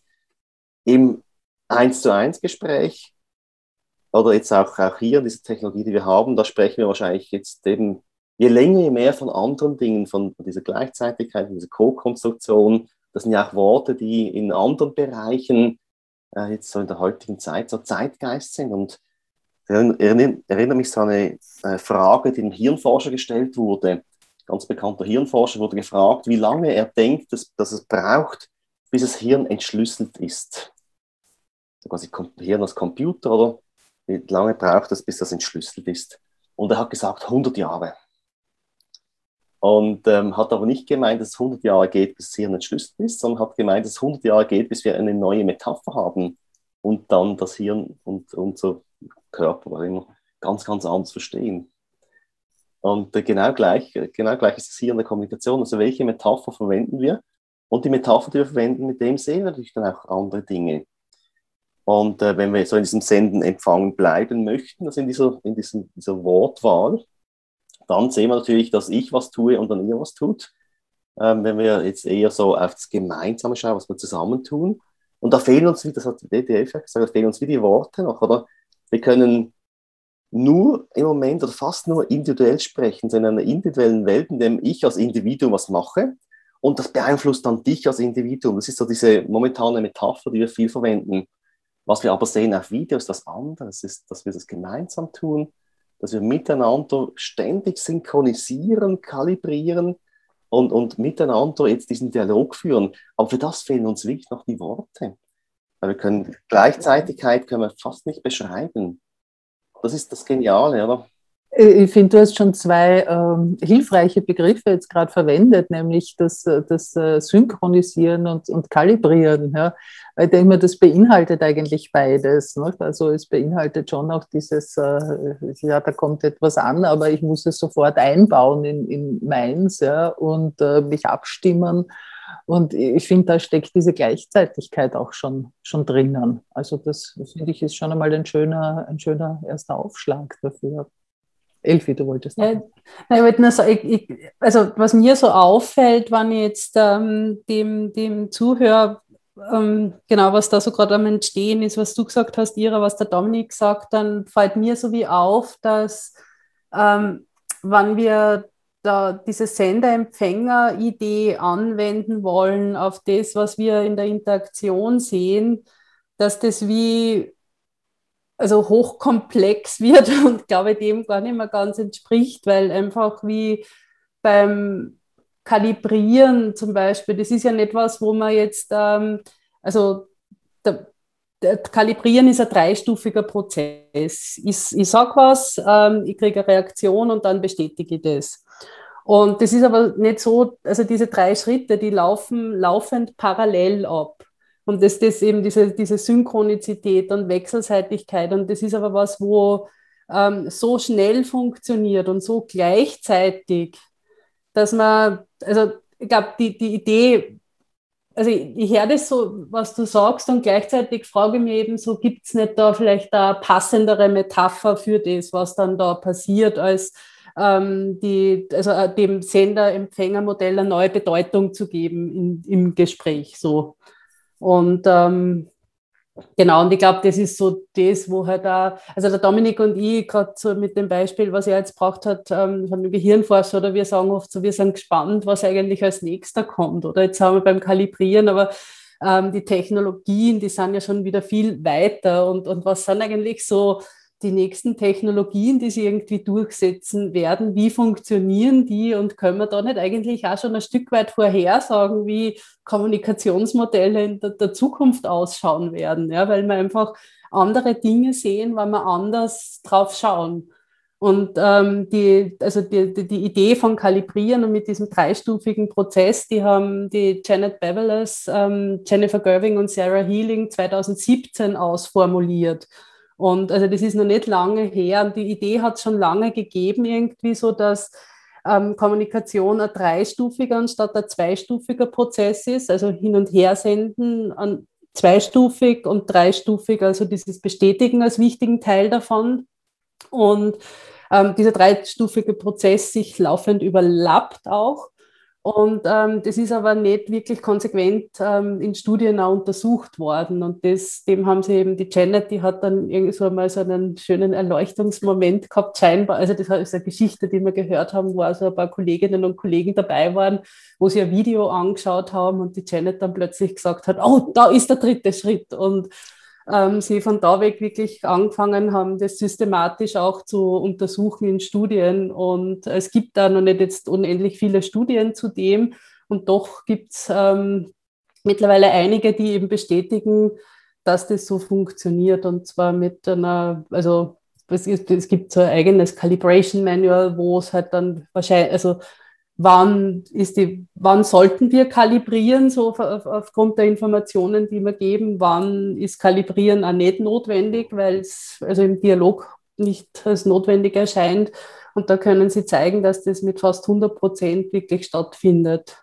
im eins zu eins Gespräch, oder jetzt auch, auch hier in dieser Technologie, die wir haben, da sprechen wir wahrscheinlich jetzt eben je länger, je mehr von anderen Dingen, von dieser Gleichzeitigkeit, von dieser Co-Konstruktion. Das sind ja auch Worte, die in anderen Bereichen äh, jetzt so in der heutigen Zeit so Zeitgeist sind. Und ich erinnere, erinnere mich so an eine äh, Frage, die dem Hirnforscher gestellt wurde. Ganz bekannter Hirnforscher wurde gefragt, wie lange er denkt, dass, dass es braucht, bis das Hirn entschlüsselt ist. Also quasi Hirn als Computer, oder? Wie lange braucht es, bis das entschlüsselt ist? Und er hat gesagt, hundert Jahre. Und ähm, hat aber nicht gemeint, dass es hundert Jahre geht, bis das Hirn entschlüsselt ist, sondern hat gemeint, dass es hundert Jahre geht, bis wir eine neue Metapher haben und dann das Hirn und unser Körper oder immer ganz, ganz anders verstehen. Und äh, genau, gleich, genau gleich ist es hier in der Kommunikation. Also welche Metapher verwenden wir? Und die Metapher, die wir verwenden, mit dem sehen wir natürlich dann auch andere Dinge. Und äh, wenn wir so in diesem Senden, Empfangen bleiben möchten, also in dieser, in diesem, dieser Wortwahl, dann sehen wir natürlich, dass ich was tue und dann ihr was tut. ähm, wenn wir jetzt eher so auf das Gemeinsame schauen, was wir zusammentun. Und da fehlen uns, wie das hat die D T F ja gesagt, da fehlen uns wie die Worte noch, oder? Wir können nur im Moment oder fast nur individuell sprechen, so in einer individuellen Welt, in der ich als Individuum was mache und das beeinflusst dann dich als Individuum. Das ist so diese momentane Metapher, die wir viel verwenden. Was wir aber sehen auf Videos, das andere ist, dass wir das gemeinsam tun, dass wir miteinander ständig synchronisieren, kalibrieren und, und miteinander jetzt diesen Dialog führen. Aber für das fehlen uns wirklich noch die Worte. Weil wir können Gleichzeitigkeit können wir fast nicht beschreiben. Das ist das Geniale, oder? Ich finde, du hast schon zwei ähm, hilfreiche Begriffe jetzt gerade verwendet, nämlich das, das äh, Synchronisieren und, und Kalibrieren. Ja. Ich denke mir, das beinhaltet eigentlich beides. Ne? Also es beinhaltet schon auch dieses, äh, ja, da kommt etwas an, aber ich muss es sofort einbauen in, in meins, ja, und äh, mich abstimmen. Und ich finde, da steckt diese Gleichzeitigkeit auch schon, schon drinnen. Also das, finde ich, ist schon einmal ein schöner, ein schöner erster Aufschlag dafür. Elfi, du wolltest ja, ich wollte nur sagen, ich, ich, also was mir so auffällt, wenn ich jetzt ähm, dem, dem Zuhörer, ähm, genau, was da so gerade am Entstehen ist, was du gesagt hast, Ira, was der Dominik gesagt, dann fällt mir so wie auf, dass ähm, wenn wir da diese Sender-Empfänger-Idee anwenden wollen auf das, was wir in der Interaktion sehen, dass das wie also hochkomplex wird und glaube dem gar nicht mehr ganz entspricht, weil einfach wie beim Kalibrieren zum Beispiel, das ist ja nicht was, wo man jetzt, ähm, also der, der Kalibrieren ist ein dreistufiger Prozess. Ich, ich sage was, ähm, ich kriege eine Reaktion und dann bestätige ich das. Und das ist aber nicht so, also diese drei Schritte, die laufen laufend parallel ab. Und das ist eben diese, diese Synchronizität und Wechselseitigkeit. Und das ist aber was, wo ähm, so schnell funktioniert und so gleichzeitig, dass man, also ich glaube, die, die Idee, also ich, ich höre das so, was du sagst, und gleichzeitig frage ich mich eben so, gibt es nicht da vielleicht eine passendere Metapher für das, was dann da passiert, als ähm, die, also dem Sender-Empfänger-Modell eine neue Bedeutung zu geben in, im Gespräch so. Und ähm, genau, und ich glaube, das ist so das, wo halt da, also der Dominik und ich, gerade so mit dem Beispiel, was er jetzt gebracht hat, ähm, von dem Gehirnforscher, oder wir sagen oft so, wir sind gespannt, was eigentlich als nächster kommt. Oder jetzt haben wir beim Kalibrieren, aber ähm, die Technologien, die sind ja schon wieder viel weiter. Und, und was sind eigentlich so die nächsten Technologien, die sich irgendwie durchsetzen werden? Wie funktionieren die? Und können wir da nicht eigentlich auch schon ein Stück weit vorhersagen, wie Kommunikationsmodelle in der, der Zukunft ausschauen werden? Ja, weil wir einfach andere Dinge sehen, weil wir anders drauf schauen. Und ähm, die, also die, die, die Idee von Kalibrieren und mit diesem dreistufigen Prozess, die haben die Janet Beveles, ähm, Jennifer Gerving und Sarah Healing zwanzig siebzehn ausformuliert. Und also das ist noch nicht lange her. Und die Idee hat es schon lange gegeben, irgendwie so, dass ähm, Kommunikation ein dreistufiger anstatt ein zweistufiger Prozess ist. Also hin und her senden an zweistufig und dreistufig, also dieses Bestätigen als wichtigen Teil davon. Und ähm, dieser dreistufige Prozess sich laufend überlappt auch. Und ähm, das ist aber nicht wirklich konsequent ähm, in Studien auch untersucht worden. Und das, dem haben sie eben, die Janet, die hat dann irgendwie so mal so einen schönen Erleuchtungsmoment gehabt, scheinbar. Also das ist eine Geschichte, die wir gehört haben, wo also ein paar Kolleginnen und Kollegen dabei waren, wo sie ein Video angeschaut haben und die Janet dann plötzlich gesagt hat, oh, da ist der dritte Schritt. Und ähm, sie von da weg wirklich angefangen haben, das systematisch auch zu untersuchen in Studien. Und es gibt da noch nicht jetzt unendlich viele Studien zu dem. Und doch gibt es ähm, mittlerweile einige, die eben bestätigen, dass das so funktioniert. Und zwar mit einer, also es, ist, es gibt so ein eigenes Calibration Manual, wo es halt dann wahrscheinlich, also Wann, ist die, wann sollten wir kalibrieren, so auf, aufgrund der Informationen, die wir geben? Wann ist Kalibrieren auch nicht notwendig, weil es also im Dialog nicht als notwendig erscheint? Und da können Sie zeigen, dass das mit fast hundert Prozent wirklich stattfindet.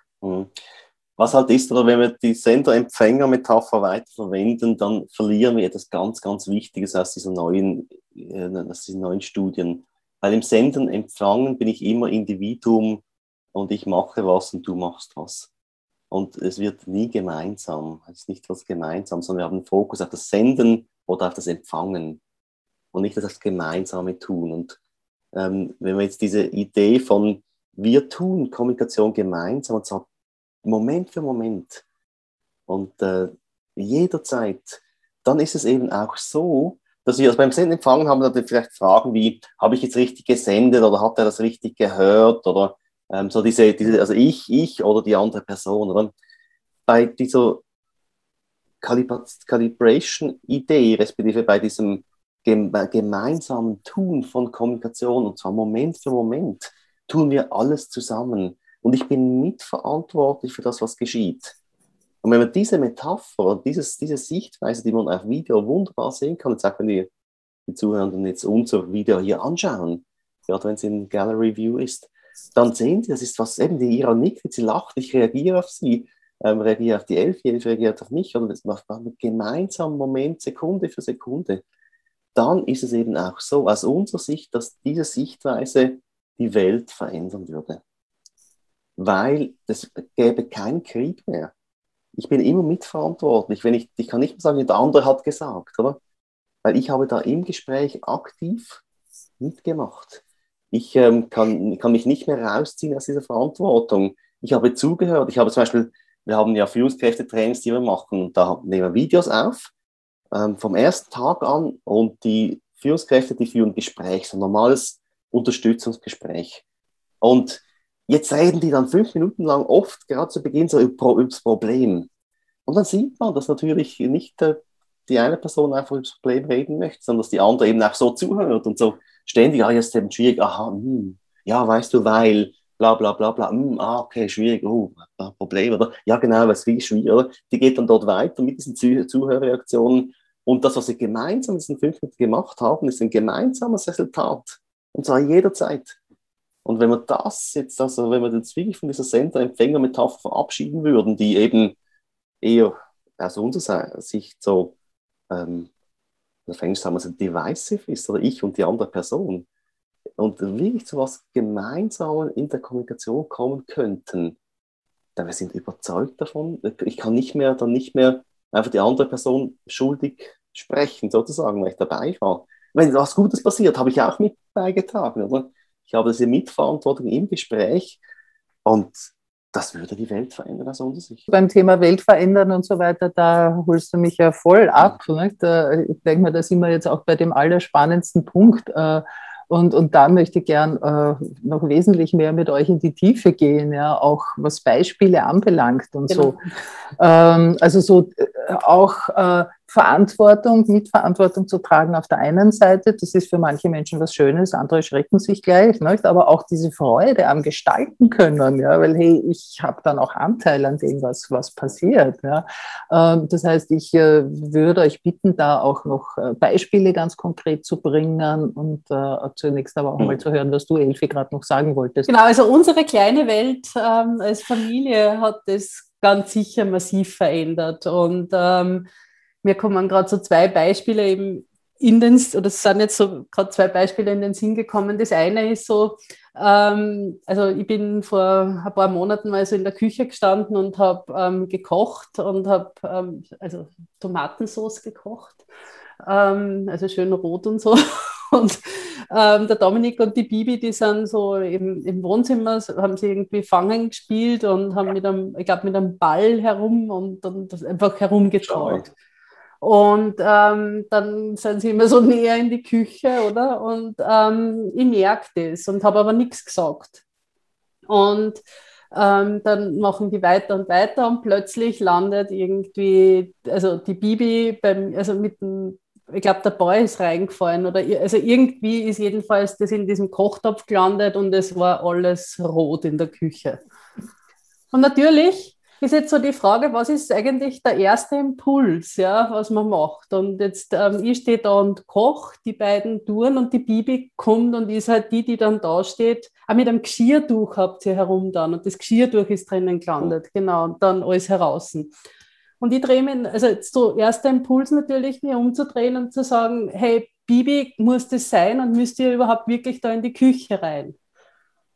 Was halt ist, oder wenn wir die Sender-Empfänger-Metapher weiterverwenden, dann verlieren wir etwas ganz, ganz Wichtiges aus diesen neuen, äh, aus diesen neuen Studien. Weil im Senden, Empfangen bin ich immer Individuum und ich mache was und du machst was. Und es wird nie gemeinsam, es ist nicht was gemeinsam, sondern wir haben einen Fokus auf das Senden oder auf das Empfangen und nicht auf das gemeinsame Tun. Und ähm, wenn wir jetzt diese Idee von wir tun Kommunikation gemeinsam und zwar Moment für Moment und äh, jederzeit, dann ist es eben auch so, dass wir also beim Senden empfangen haben, dann vielleicht Fragen wie, habe ich jetzt richtig gesendet oder hat er das richtig gehört oder ähm, so diese, diese, also ich, ich oder die andere Person. Oder? Bei dieser Calibration-Idee, respektive bei diesem geme- gemeinsamen Tun von Kommunikation, und zwar Moment für Moment, tun wir alles zusammen. Und ich bin mitverantwortlich für das, was geschieht. Und wenn man diese Metapher, dieses, diese Sichtweise, die man auf Video wunderbar sehen kann, jetzt auch wenn die, die Zuhörenden jetzt unser Video hier anschauen, gerade wenn es in Gallery View ist, dann sehen sie, das ist was, eben die Ira nickt, sie lacht, ich reagiere auf sie, ähm, reagiere auf die Elfjährige, reagiert auf mich, oder das macht man mit gemeinsamen Moment, Sekunde für Sekunde. Dann ist es eben auch so, aus unserer Sicht, dass diese Sichtweise die Welt verändern würde. Weil es gäbe keinen Krieg mehr. Ich bin immer mitverantwortlich. Wenn ich, ich kann nicht mehr sagen, der andere hat gesagt, oder? Weil ich habe da im Gespräch aktiv mitgemacht. Ich ähm, kann, kann mich nicht mehr rausziehen aus dieser Verantwortung. Ich habe zugehört. Ich habe zum Beispiel, wir haben ja Führungskräftetrainings, die wir machen, und da nehmen wir Videos auf, ähm, vom ersten Tag an, und die Führungskräfte, die führen Gespräch, so ein normales Unterstützungsgespräch. Und jetzt reden die dann fünf Minuten lang oft, gerade zu Beginn, so über, über das Problem. Und dann sieht man, dass natürlich nicht äh, die eine Person einfach über das Problem reden möchte, sondern dass die andere eben auch so zuhört und so ständig, ah, jetzt ist eben schwierig, aha, mh, ja, weißt du, weil, bla bla bla bla, mh, ah, okay, schwierig, oh, Problem, oder? Ja, genau, was ist schwierig, oder? Die geht dann dort weiter mit diesen Zuh- Zuhörreaktionen, und das, was sie gemeinsam in diesen fünf Minuten gemacht haben, ist ein gemeinsames Resultat. Und zwar jederzeit. Und wenn wir das jetzt, also wenn wir jetzt wirklich von dieser Sender-Empfänger-Metapher verabschieden würden, die eben eher aus unserer Sicht so, ähm, auf Englisch sagen wir so divisive ist, oder ich und die andere Person, und wirklich zu was Gemeinsamen in der Kommunikation kommen könnten, dann wir sind überzeugt davon, ich kann nicht mehr, dann nicht mehr einfach die andere Person schuldig sprechen, sozusagen, weil ich dabei war. Wenn was Gutes passiert, habe ich auch mit beigetragen, oder? Ich habe diese Mitverantwortung im Gespräch, und das würde die Welt verändern aus unserer Sicht. Beim Thema Welt verändern und so weiter, da holst du mich ja voll ab. Nicht? Ich denke mal, da sind wir jetzt auch bei dem allerspannendsten Punkt. Und, und da möchte ich gern äh, noch wesentlich mehr mit euch in die Tiefe gehen, ja, auch was Beispiele anbelangt und genau. so. Ähm, also so äh, auch äh, Verantwortung, Mitverantwortung zu tragen auf der einen Seite, das ist für manche Menschen was Schönes, andere schrecken sich gleich, nicht? Aber auch diese Freude am Gestalten können, ja, weil hey, ich habe dann auch Anteil an dem, was, was passiert. Ja. Ähm, das heißt, ich äh, würde euch bitten, da auch noch äh, Beispiele ganz konkret zu bringen und äh, zunächst aber auch mal zu hören, was du, Elfi, gerade noch sagen wolltest. Genau, also unsere kleine Welt ähm, als Familie hat das ganz sicher massiv verändert, und ähm, mir kommen gerade so zwei Beispiele eben in den, oder es sind jetzt so gerade zwei Beispiele in den Sinn gekommen. Das eine ist so, ähm, also ich bin vor ein paar Monaten mal so in der Küche gestanden und habe ähm, gekocht und habe ähm, also Tomatensauce gekocht, ähm, also schön rot und so. Und ähm, der Dominik und die Bibi, die sind so im, im Wohnzimmer, haben sie irgendwie Fangen gespielt und haben mit einem, ich glaube, mit einem Ball herum und dann das einfach herumgetraut. Und ähm, dann sind sie immer so näher in die Küche, oder? Und ähm, ich merke das und habe aber nichts gesagt. Und ähm, dann machen die weiter und weiter, und plötzlich landet irgendwie, also die Bibi beim, also mit dem, ich glaube, der Ball ist reingefallen, oder also irgendwie ist jedenfalls das in diesem Kochtopf gelandet und es war alles rot in der Küche. Und natürlich ist jetzt so die Frage, was ist eigentlich der erste Impuls, ja, was man macht? Und jetzt, ähm, ich stehe da und koche, die beiden tun, und die Bibi kommt und ist halt die, die dann da steht, auch mit einem Geschirrtuch habt ihr herum dann, und das Geschirrtuch ist drinnen gelandet, genau, und dann alles heraus. Und ich drehe mich, also jetzt so erster Impuls natürlich, mir umzudrehen und zu sagen, hey, Bibi, muss das sein und müsst ihr überhaupt wirklich da in die Küche rein?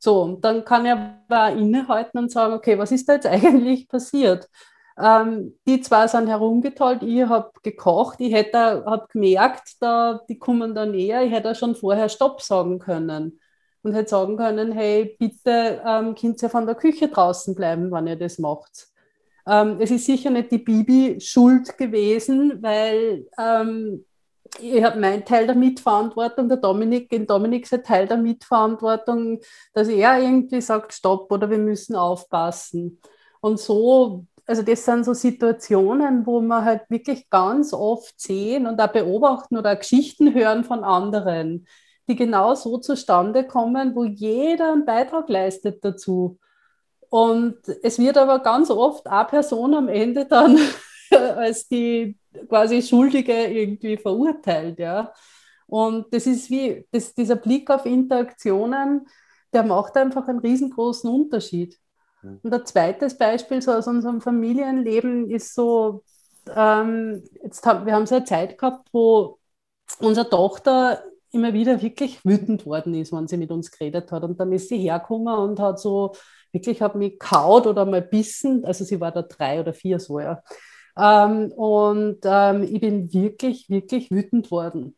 So, und dann kann ich aber auch innehalten und sagen, okay, was ist da jetzt eigentlich passiert? Ähm, die zwei sind herumgetollt, ich habe gekocht, ich hätte hab gemerkt, da, die kommen da näher, ich hätte schon vorher Stopp sagen können und hätte sagen können, hey, bitte ähm, könnt ihr von der Küche draußen bleiben, wenn ihr das macht. Ähm, es ist sicher nicht die Bibi schuld gewesen, weil ähm, ich habe meinen Teil der Mitverantwortung, der Dominik, in Dominik sein Teil der Mitverantwortung, dass er irgendwie sagt, stopp oder wir müssen aufpassen. Und so, also das sind so Situationen, wo man halt wirklich ganz oft sehen und auch beobachten oder auch Geschichten hören von anderen, die genau so zustande kommen, wo jeder einen Beitrag leistet dazu. Und es wird aber ganz oft eine Person am Ende dann als die quasi Schuldige irgendwie verurteilt. Ja. Und das ist wie, das, dieser Blick auf Interaktionen, der macht einfach einen riesengroßen Unterschied. Und ein zweites Beispiel so aus unserem Familienleben ist so, ähm, jetzt haben, wir haben so eine Zeit gehabt, wo unsere Tochter immer wieder wirklich wütend worden ist, wenn sie mit uns geredet hat. Und dann ist sie hergekommen und hat so, wirklich hat mich kaut oder mal bissen, also sie war da drei oder vier so, ja. Ähm, und ähm, ich bin wirklich, wirklich wütend worden.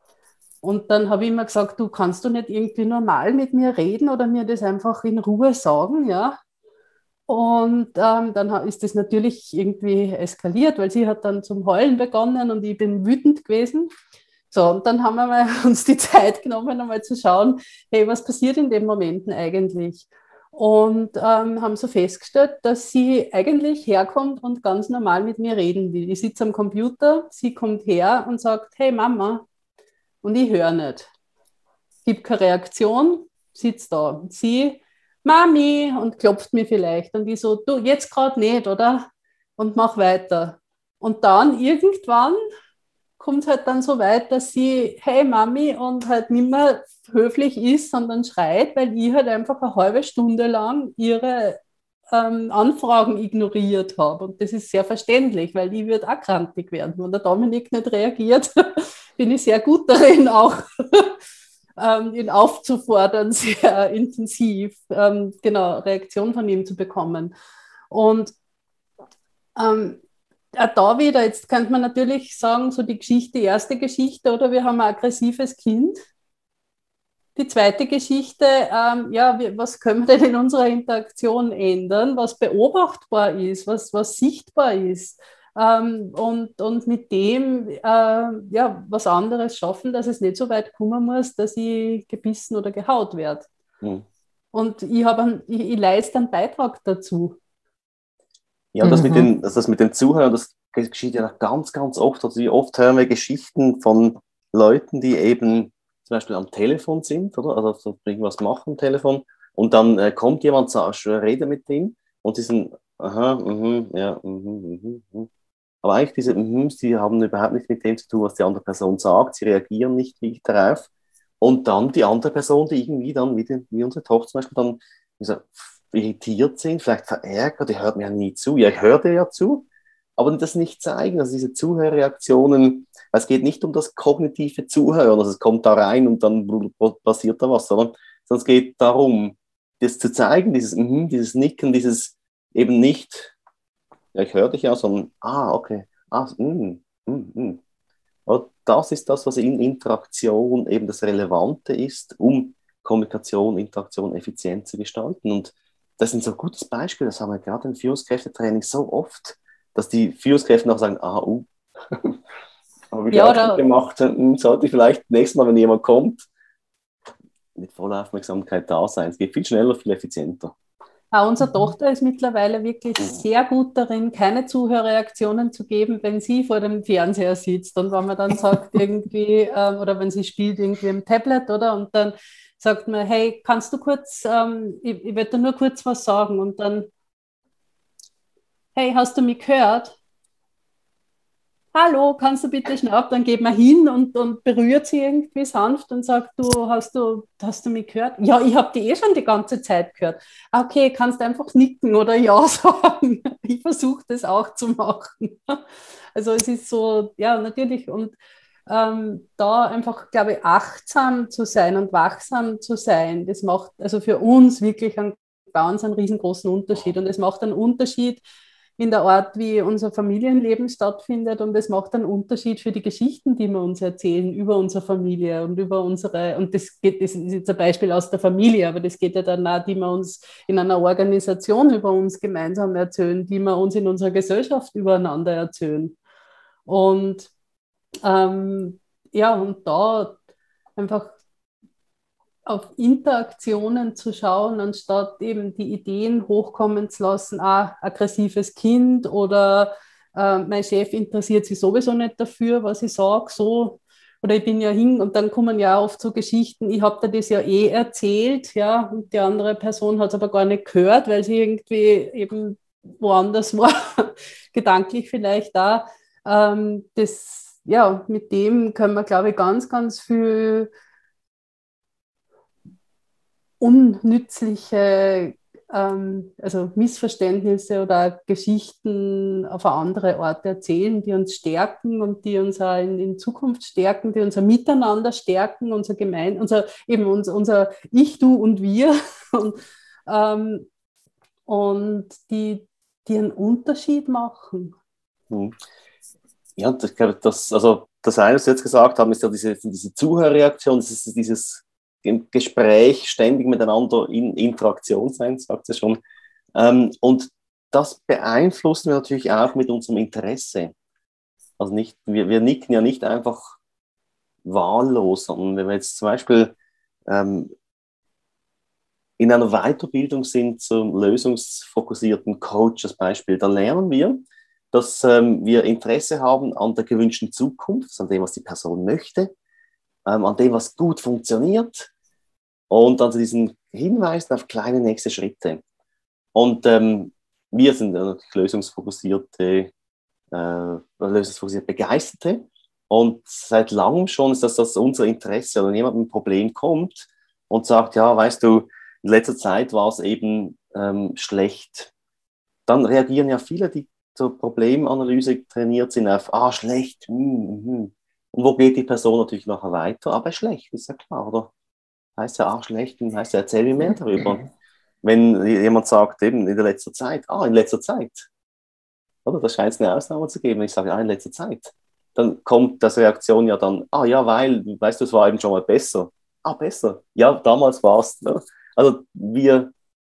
Und dann habe ich immer gesagt, du kannst du nicht irgendwie normal mit mir reden oder mir das einfach in Ruhe sagen, ja. Und ähm, dann ist das natürlich irgendwie eskaliert, weil sie hat dann zum Heulen begonnen und ich bin wütend gewesen. So, und dann haben wir mal uns die Zeit genommen, einmal zu schauen, hey, was passiert in den Momenten eigentlich? Und ähm, haben so festgestellt, dass sie eigentlich herkommt und ganz normal mit mir reden will. Ich sitze am Computer, sie kommt her und sagt, hey Mama, und ich höre nicht. Gibt keine Reaktion, sitzt da. Und sie, Mami, und klopft mir vielleicht. Und ich so, du, jetzt gerade nicht, oder? Und mach weiter. Und dann irgendwann kommt halt dann so weit, dass sie, hey Mami, und halt nicht mehr höflich ist, sondern schreit, weil ich halt einfach eine halbe Stunde lang ihre ähm, Anfragen ignoriert habe. Und das ist sehr verständlich, weil ich würde auch krantig werden. Wenn der Dominik nicht reagiert, bin ich sehr gut darin, auch ähm, ihn aufzufordern, sehr intensiv, ähm, genau, Reaktion von ihm zu bekommen. Und ähm, auch da wieder, jetzt könnte man natürlich sagen, so die Geschichte, die erste Geschichte, oder wir haben ein aggressives Kind. Die zweite Geschichte, ähm, ja, wir, was können wir denn in unserer Interaktion ändern, was beobachtbar ist, was, was sichtbar ist, ähm, und, und mit dem äh, ja, was anderes schaffen, dass es nicht so weit kommen muss, dass ich gebissen oder gehaut werde. Mhm. Und ich, einen, ich, ich leiste einen Beitrag dazu. Ja, und das, mhm. mit den, das mit den Zuhörern, das geschieht ja noch ganz, ganz oft. Also wie oft hören wir Geschichten von Leuten, die eben zum Beispiel am Telefon sind, oder? Also so irgendwas machen am Telefon. Und dann äh, kommt jemand, sagt, redet mit denen und sie sind, aha, mhm, ja, mhm, mhm, mhm. Aber eigentlich diese, mhm, sie haben überhaupt nicht mit dem zu tun, was die andere Person sagt. Sie reagieren nicht wie darauf. Und dann die andere Person, die irgendwie dann, wie, die, wie unsere Tochter zum Beispiel, dann so irritiert sind, vielleicht verärgert, die hört mir ja nie zu. Ja, ich höre dir ja zu, aber das nicht zeigen. Also diese Zuhörreaktionen, es geht nicht um das kognitive Zuhören, also es kommt da rein und dann passiert da was, sondern es geht darum, das zu zeigen, dieses, mm, dieses Nicken, dieses eben nicht, ja, ich höre dich ja, sondern, ah, okay, ah, mm, mm, mm. Und das ist das, was in Interaktion eben das Relevante ist, um Kommunikation, Interaktion effizient zu gestalten. Und das ist ein so gutes Beispiel, das haben wir gerade im Führungskräftetraining so oft, dass die Führungskräfte noch sagen, ah, uh, habe ich ja, auch schon gemacht, sollte ich vielleicht nächstes Mal, wenn jemand kommt, mit voller Aufmerksamkeit da sein. Es geht viel schneller, viel effizienter. Auch unsere Tochter ist mittlerweile wirklich sehr gut darin, keine Zuhörreaktionen zu geben, wenn sie vor dem Fernseher sitzt und wenn man dann sagt irgendwie, ähm, oder wenn sie spielt irgendwie im Tablet, oder? Und dann sagt man, hey, kannst du kurz, ähm, ich, ich werde nur kurz was sagen und dann, hey, hast du mich gehört? Hallo, kannst du bitte schnell ab? Dann geht man hin und, und berührt sie irgendwie sanft und sagt, du, hast du, hast du mich gehört? Ja, ich habe die eh schon die ganze Zeit gehört. Okay, kannst einfach nicken oder ja sagen. Ich versuche das auch zu machen. Also es ist so, ja, natürlich. Und ähm, da einfach, glaube ich, achtsam zu sein und wachsam zu sein, das macht also für uns wirklich einen ganz einen riesengroßen Unterschied. Und es macht einen Unterschied in der Art, wie unser Familienleben stattfindet. Und es macht einen Unterschied für die Geschichten, die wir uns erzählen über unsere Familie und über unsere, und das geht, das ist jetzt ein Beispiel aus der Familie, aber das geht ja dann auch, die wir uns in einer Organisation über uns gemeinsam erzählen, die wir uns in unserer Gesellschaft übereinander erzählen. Und ähm, ja, und da einfach auf Interaktionen zu schauen, anstatt eben die Ideen hochkommen zu lassen, ah, aggressives Kind oder äh, mein Chef interessiert sich sowieso nicht dafür, was ich sage, so. Oder ich bin ja hin und dann kommen ja oft so Geschichten, ich habe dir das ja eh erzählt, ja, und die andere Person hat es aber gar nicht gehört, weil sie irgendwie eben woanders war, gedanklich vielleicht da. Ähm, das, ja, mit dem können wir, glaube ich, ganz, ganz viel unnützliche, ähm, also Missverständnisse oder Geschichten auf eine andere Art erzählen, die uns stärken und die uns auch in, in Zukunft stärken, die unser Miteinander stärken, unser Gemein, unser eben unser, unser Ich, Du und Wir und, ähm, und die, die einen Unterschied machen. Mhm. Ja, und ich glaube, das, also das eine, was Sie jetzt gesagt haben, ist ja diese, diese Zuhörreaktion, das ist dieses im Gespräch ständig miteinander in Interaktion sein, sagt sie schon. Ähm, und das beeinflussen wir natürlich auch mit unserem Interesse. Also nicht, wir, wir nicken ja nicht einfach wahllos, sondern wenn wir jetzt zum Beispiel ähm, in einer Weiterbildung sind zum lösungsfokussierten Coach als Beispiel, dann lernen wir, dass ähm, wir Interesse haben an der gewünschten Zukunft, an dem, was die Person möchte, ähm, an dem, was gut funktioniert und dann zu diesen Hinweisen auf kleine nächste Schritte. Und ähm, wir sind natürlich lösungsfokussierte, äh, lösungsfokussiert Begeisterte und seit langem schon ist das, das unser Interesse, wenn jemand mit einem Problem kommt und sagt, ja, weißt du, in letzter Zeit war es eben ähm, schlecht, dann reagieren ja viele, die zur Problemanalyse trainiert sind, auf, ah, schlecht, hm, hm. Und wo geht die Person natürlich nachher weiter? Aber schlecht, ist ja klar, oder? Heißt ja, ah, schlecht, dann heißt ja, erzähl mir mehr darüber. Wenn jemand sagt, eben in der letzter Zeit, ah, in letzter Zeit, oder? Da scheint es eine Ausnahme zu geben. Wenn ich sage, ah, in letzter Zeit, dann kommt das Reaktion ja dann, ah, ja, weil, weißt du, es war eben schon mal besser. Ah, besser. Ja, damals war es. Ne? Also wir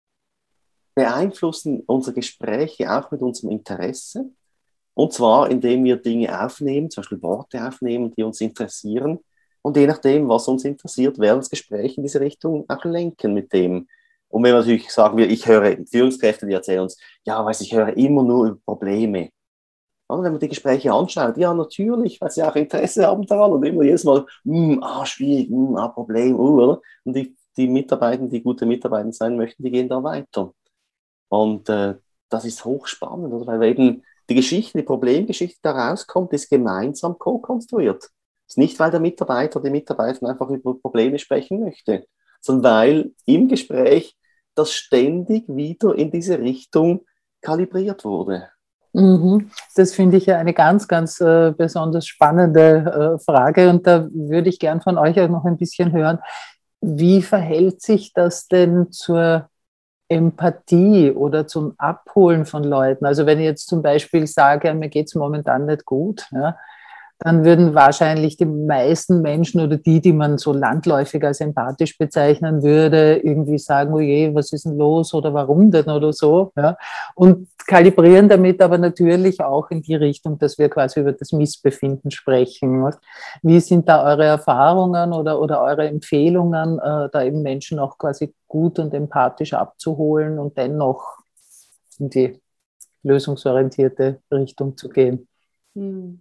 beeinflussen unsere Gespräche auch mit unserem Interesse. Und zwar, indem wir Dinge aufnehmen, zum Beispiel Worte aufnehmen, die uns interessieren. Und je nachdem, was uns interessiert, werden das Gespräch in diese Richtung auch lenken mit dem. Und wenn wir natürlich sagen, wir, ich höre Führungskräfte, die erzählen uns, ja, weiß ich höre immer nur über Probleme. Und wenn man die Gespräche anschaut, ja, natürlich, weil sie auch Interesse haben daran und immer jedes Mal, mm, ah, schwierig, mm, ah, Problem, uh, oder? Und die, die Mitarbeiter, die gute Mitarbeiter sein möchten, die gehen da weiter. Und äh, das ist hochspannend, oder? Weil eben die Geschichte, die Problemgeschichte, die da rauskommt, ist gemeinsam co-konstruiert. Es ist nicht, weil der Mitarbeiter oder die Mitarbeiterin einfach über Probleme sprechen möchte, sondern weil im Gespräch das ständig wieder in diese Richtung kalibriert wurde. Mhm. Das finde ich ja eine ganz, ganz äh, besonders spannende äh, Frage und da würde ich gern von euch auch noch ein bisschen hören. Wie verhält sich das denn zur Empathie oder zum Abholen von Leuten? Also wenn ich jetzt zum Beispiel sage, mir geht es momentan nicht gut, ja, dann würden wahrscheinlich die meisten Menschen oder die, die man so landläufig als empathisch bezeichnen würde, irgendwie sagen, oh je, was ist denn los oder warum denn oder so. Ja? Und kalibrieren damit aber natürlich auch in die Richtung, dass wir quasi über das Missbefinden sprechen. Wie sind da eure Erfahrungen oder, oder eure Empfehlungen, äh, da eben Menschen auch quasi gut und empathisch abzuholen und dennoch in die lösungsorientierte Richtung zu gehen? Hm.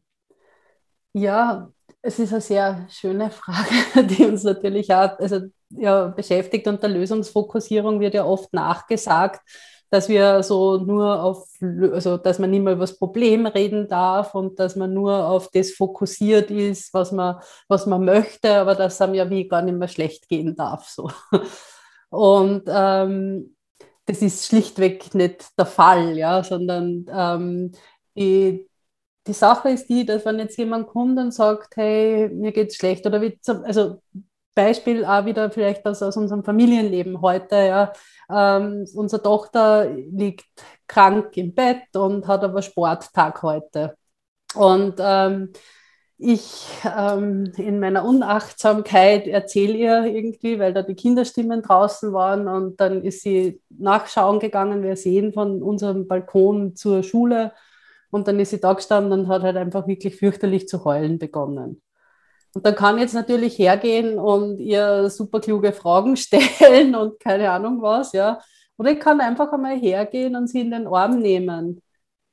Ja, es ist eine sehr schöne Frage, die uns natürlich auch also, ja, beschäftigt. Und der Lösungsfokussierung wird ja oft nachgesagt, dass wir so nur auf, also dass man nicht mehr über das Problem reden darf und dass man nur auf das fokussiert ist, was man, was man möchte, aber dass einem ja wie gar nicht mehr schlecht gehen darf. So. Und ähm, das ist schlichtweg nicht der Fall, ja, sondern ähm, die die Sache ist die, dass wenn jetzt jemand kommt und sagt, hey, mir geht's schlecht, oder wie zum, also Beispiel auch wieder vielleicht aus, aus unserem Familienleben heute, ja, ähm, unsere Tochter liegt krank im Bett und hat aber Sporttag heute. Und ähm, ich ähm, in meiner Unachtsamkeit erzähle ihr irgendwie, weil da die Kinderstimmen draußen waren, und dann ist sie nachschauen gegangen, wir sehen von unserem Balkon zur Schule, und dann ist sie da gestanden und hat halt einfach wirklich fürchterlich zu heulen begonnen. Und dann kann ich jetzt natürlich hergehen und ihr super kluge Fragen stellen und keine Ahnung was, ja. Oder ich kann einfach einmal hergehen und sie in den Arm nehmen.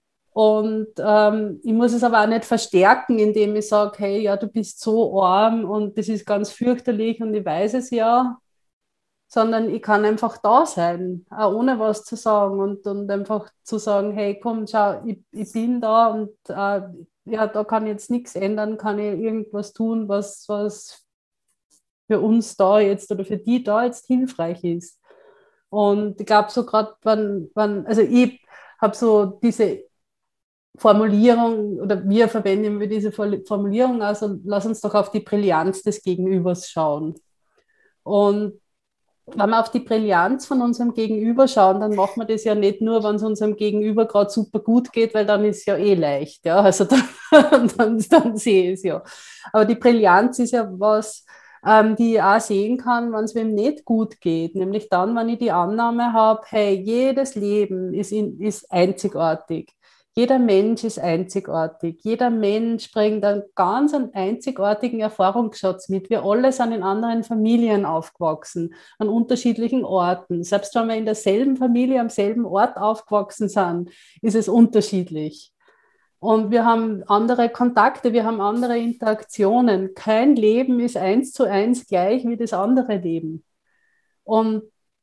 Und ähm, ich muss es aber auch nicht verstärken, indem ich sage, hey, ja, du bist so arm und das ist ganz fürchterlich und ich weiß es ja, sondern ich kann einfach da sein, auch ohne was zu sagen, und, und einfach zu sagen, hey, komm, schau, ich, ich bin da, und äh, ja, da kann ich jetzt nichts ändern, kann ich irgendwas tun, was, was für uns da jetzt oder für die da jetzt hilfreich ist. Und ich glaube, so gerade, wenn, wenn, also ich habe so diese Formulierung, oder wir verwenden immer diese Formulierung, also lass uns doch auf die Brillanz des Gegenübers schauen. Und wenn wir auf die Brillanz von unserem Gegenüber schauen, dann machen wir das ja nicht nur, wenn es unserem Gegenüber gerade super gut geht, weil dann ist es ja eh leicht. Ja? Also dann, dann, dann sehe ich es ja. Aber die Brillanz ist ja was, ähm, die ich auch sehen kann, wenn es wem nicht gut geht. Nämlich dann, wenn ich die Annahme habe, hey, jedes Leben ist, in, ist einzigartig. Jeder Mensch ist einzigartig. Jeder Mensch bringt einen ganz einen einzigartigen Erfahrungsschatz mit. Wir alle sind in anderen Familien aufgewachsen, an unterschiedlichen Orten. Selbst wenn wir in derselben Familie, am selben Ort aufgewachsen sind, ist es unterschiedlich. Und wir haben andere Kontakte, wir haben andere Interaktionen. Kein Leben ist eins zu eins gleich wie das andere Leben. Und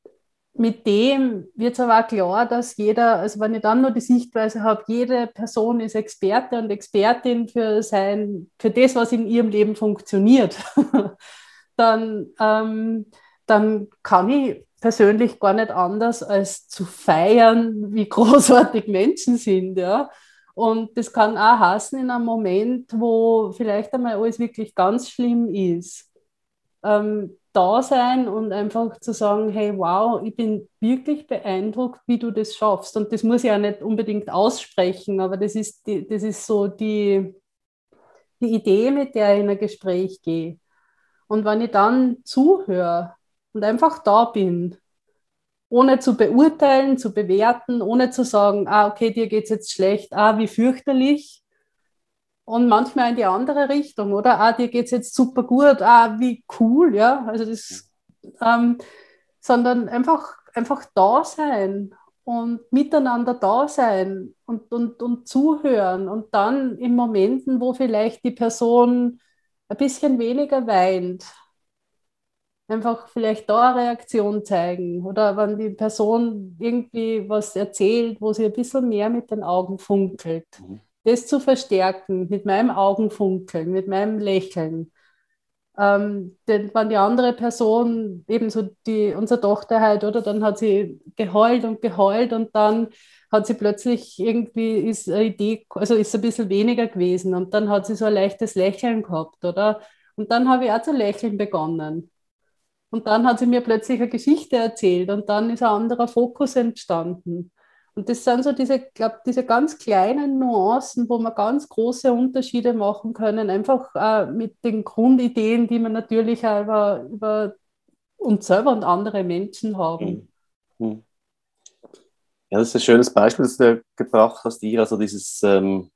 mit dem wird es aber auch klar, dass jeder, also wenn ich dann nur die Sichtweise habe, jede Person ist Experte und Expertin für, sein, für das, was in ihrem Leben funktioniert, dann, ähm, dann kann ich persönlich gar nicht anders, als zu feiern, wie großartig Menschen sind. Ja? Und das kann auch heißen in einem Moment, wo vielleicht einmal alles wirklich ganz schlimm ist. Ähm, da sein und einfach zu sagen, hey, wow, ich bin wirklich beeindruckt, wie du das schaffst. Und das muss ich ja nicht unbedingt aussprechen, aber das ist, die, das ist so die, die Idee, mit der ich in ein Gespräch gehe. Und wenn ich dann zuhöre und einfach da bin, ohne zu beurteilen, zu bewerten, ohne zu sagen, ah, okay, dir geht es jetzt schlecht, ah, wie fürchterlich, und manchmal in die andere Richtung, oder? Ah, dir geht es jetzt super gut, ah, wie cool, ja. Also das, ähm, sondern einfach, einfach da sein und miteinander da sein und, und, und zuhören. Und dann in Momenten, wo vielleicht die Person ein bisschen weniger weint, einfach vielleicht da eine Reaktion zeigen. Oder wenn die Person irgendwie was erzählt, wo sie ein bisschen mehr mit den Augen funkelt. Mhm. Das zu verstärken mit meinem Augenfunkeln, mit meinem Lächeln. Ähm, denn wenn die andere Person, ebenso die, unsere Tochter halt, oder, dann hat sie geheult und geheult, und dann hat sie plötzlich irgendwie, ist eine Idee, also ist ein bisschen weniger gewesen, und dann hat sie so ein leichtes Lächeln gehabt, oder? Und dann habe ich auch zu lächeln begonnen. Und dann hat sie mir plötzlich eine Geschichte erzählt, und dann ist ein anderer Fokus entstanden. Und das sind so diese, glaube diese ganz kleinen Nuancen, wo wir ganz große Unterschiede machen können, einfach äh, mit den Grundideen, die wir natürlich auch über, über uns selber und andere Menschen haben. Mhm. Ja, das ist ein schönes Beispiel, das du gebracht hast, hier, also dieses, ähm,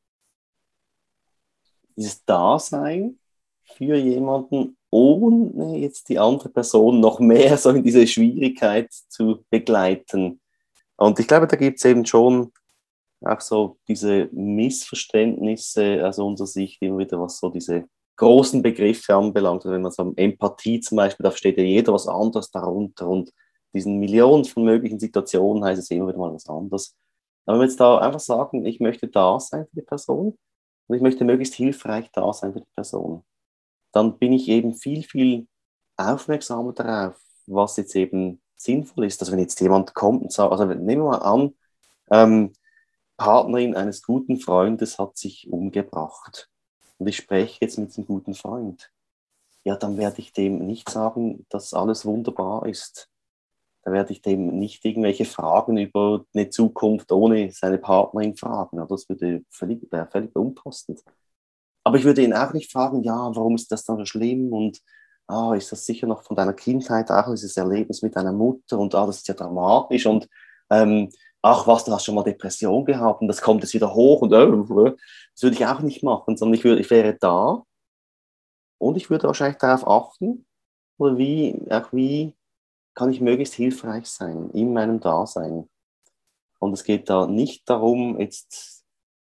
dieses Dasein für jemanden, ohne jetzt die andere Person noch mehr so in diese Schwierigkeit zu begleiten. Und ich glaube, da gibt es eben schon auch so diese Missverständnisse aus unserer Sicht immer wieder, was so diese großen Begriffe anbelangt. Also wenn man so Empathie zum Beispiel, da steht ja jeder was anderes darunter, und diesen Millionen von möglichen Situationen heißt es immer wieder mal was anderes. Aber wenn wir jetzt da einfach sagen, ich möchte da sein für die Person und ich möchte möglichst hilfreich da sein für die Person, dann bin ich eben viel, viel aufmerksamer darauf, was jetzt eben sinnvoll ist. Also wenn jetzt jemand kommt und sagt, also nehmen wir mal an, ähm, Partnerin eines guten Freundes hat sich umgebracht und ich spreche jetzt mit diesem guten Freund. Ja, dann werde ich dem nicht sagen, dass alles wunderbar ist. Da werde ich dem nicht irgendwelche Fragen über eine Zukunft ohne seine Partnerin fragen. Das würde völlig, wäre völlig unpassend. Aber ich würde ihn auch nicht fragen, ja, warum ist das dann so schlimm? Und ah, ist das sicher noch von deiner Kindheit, auch dieses Erlebnis mit deiner Mutter? Und ah, das ist ja dramatisch. Und ähm, ach was, du hast schon mal Depression gehabt und das kommt jetzt wieder hoch. Und äh, das würde ich auch nicht machen, sondern ich, würde, ich wäre da und ich würde wahrscheinlich darauf achten, oder wie, auch wie kann ich möglichst hilfreich sein in meinem Dasein. Und es geht da nicht darum, jetzt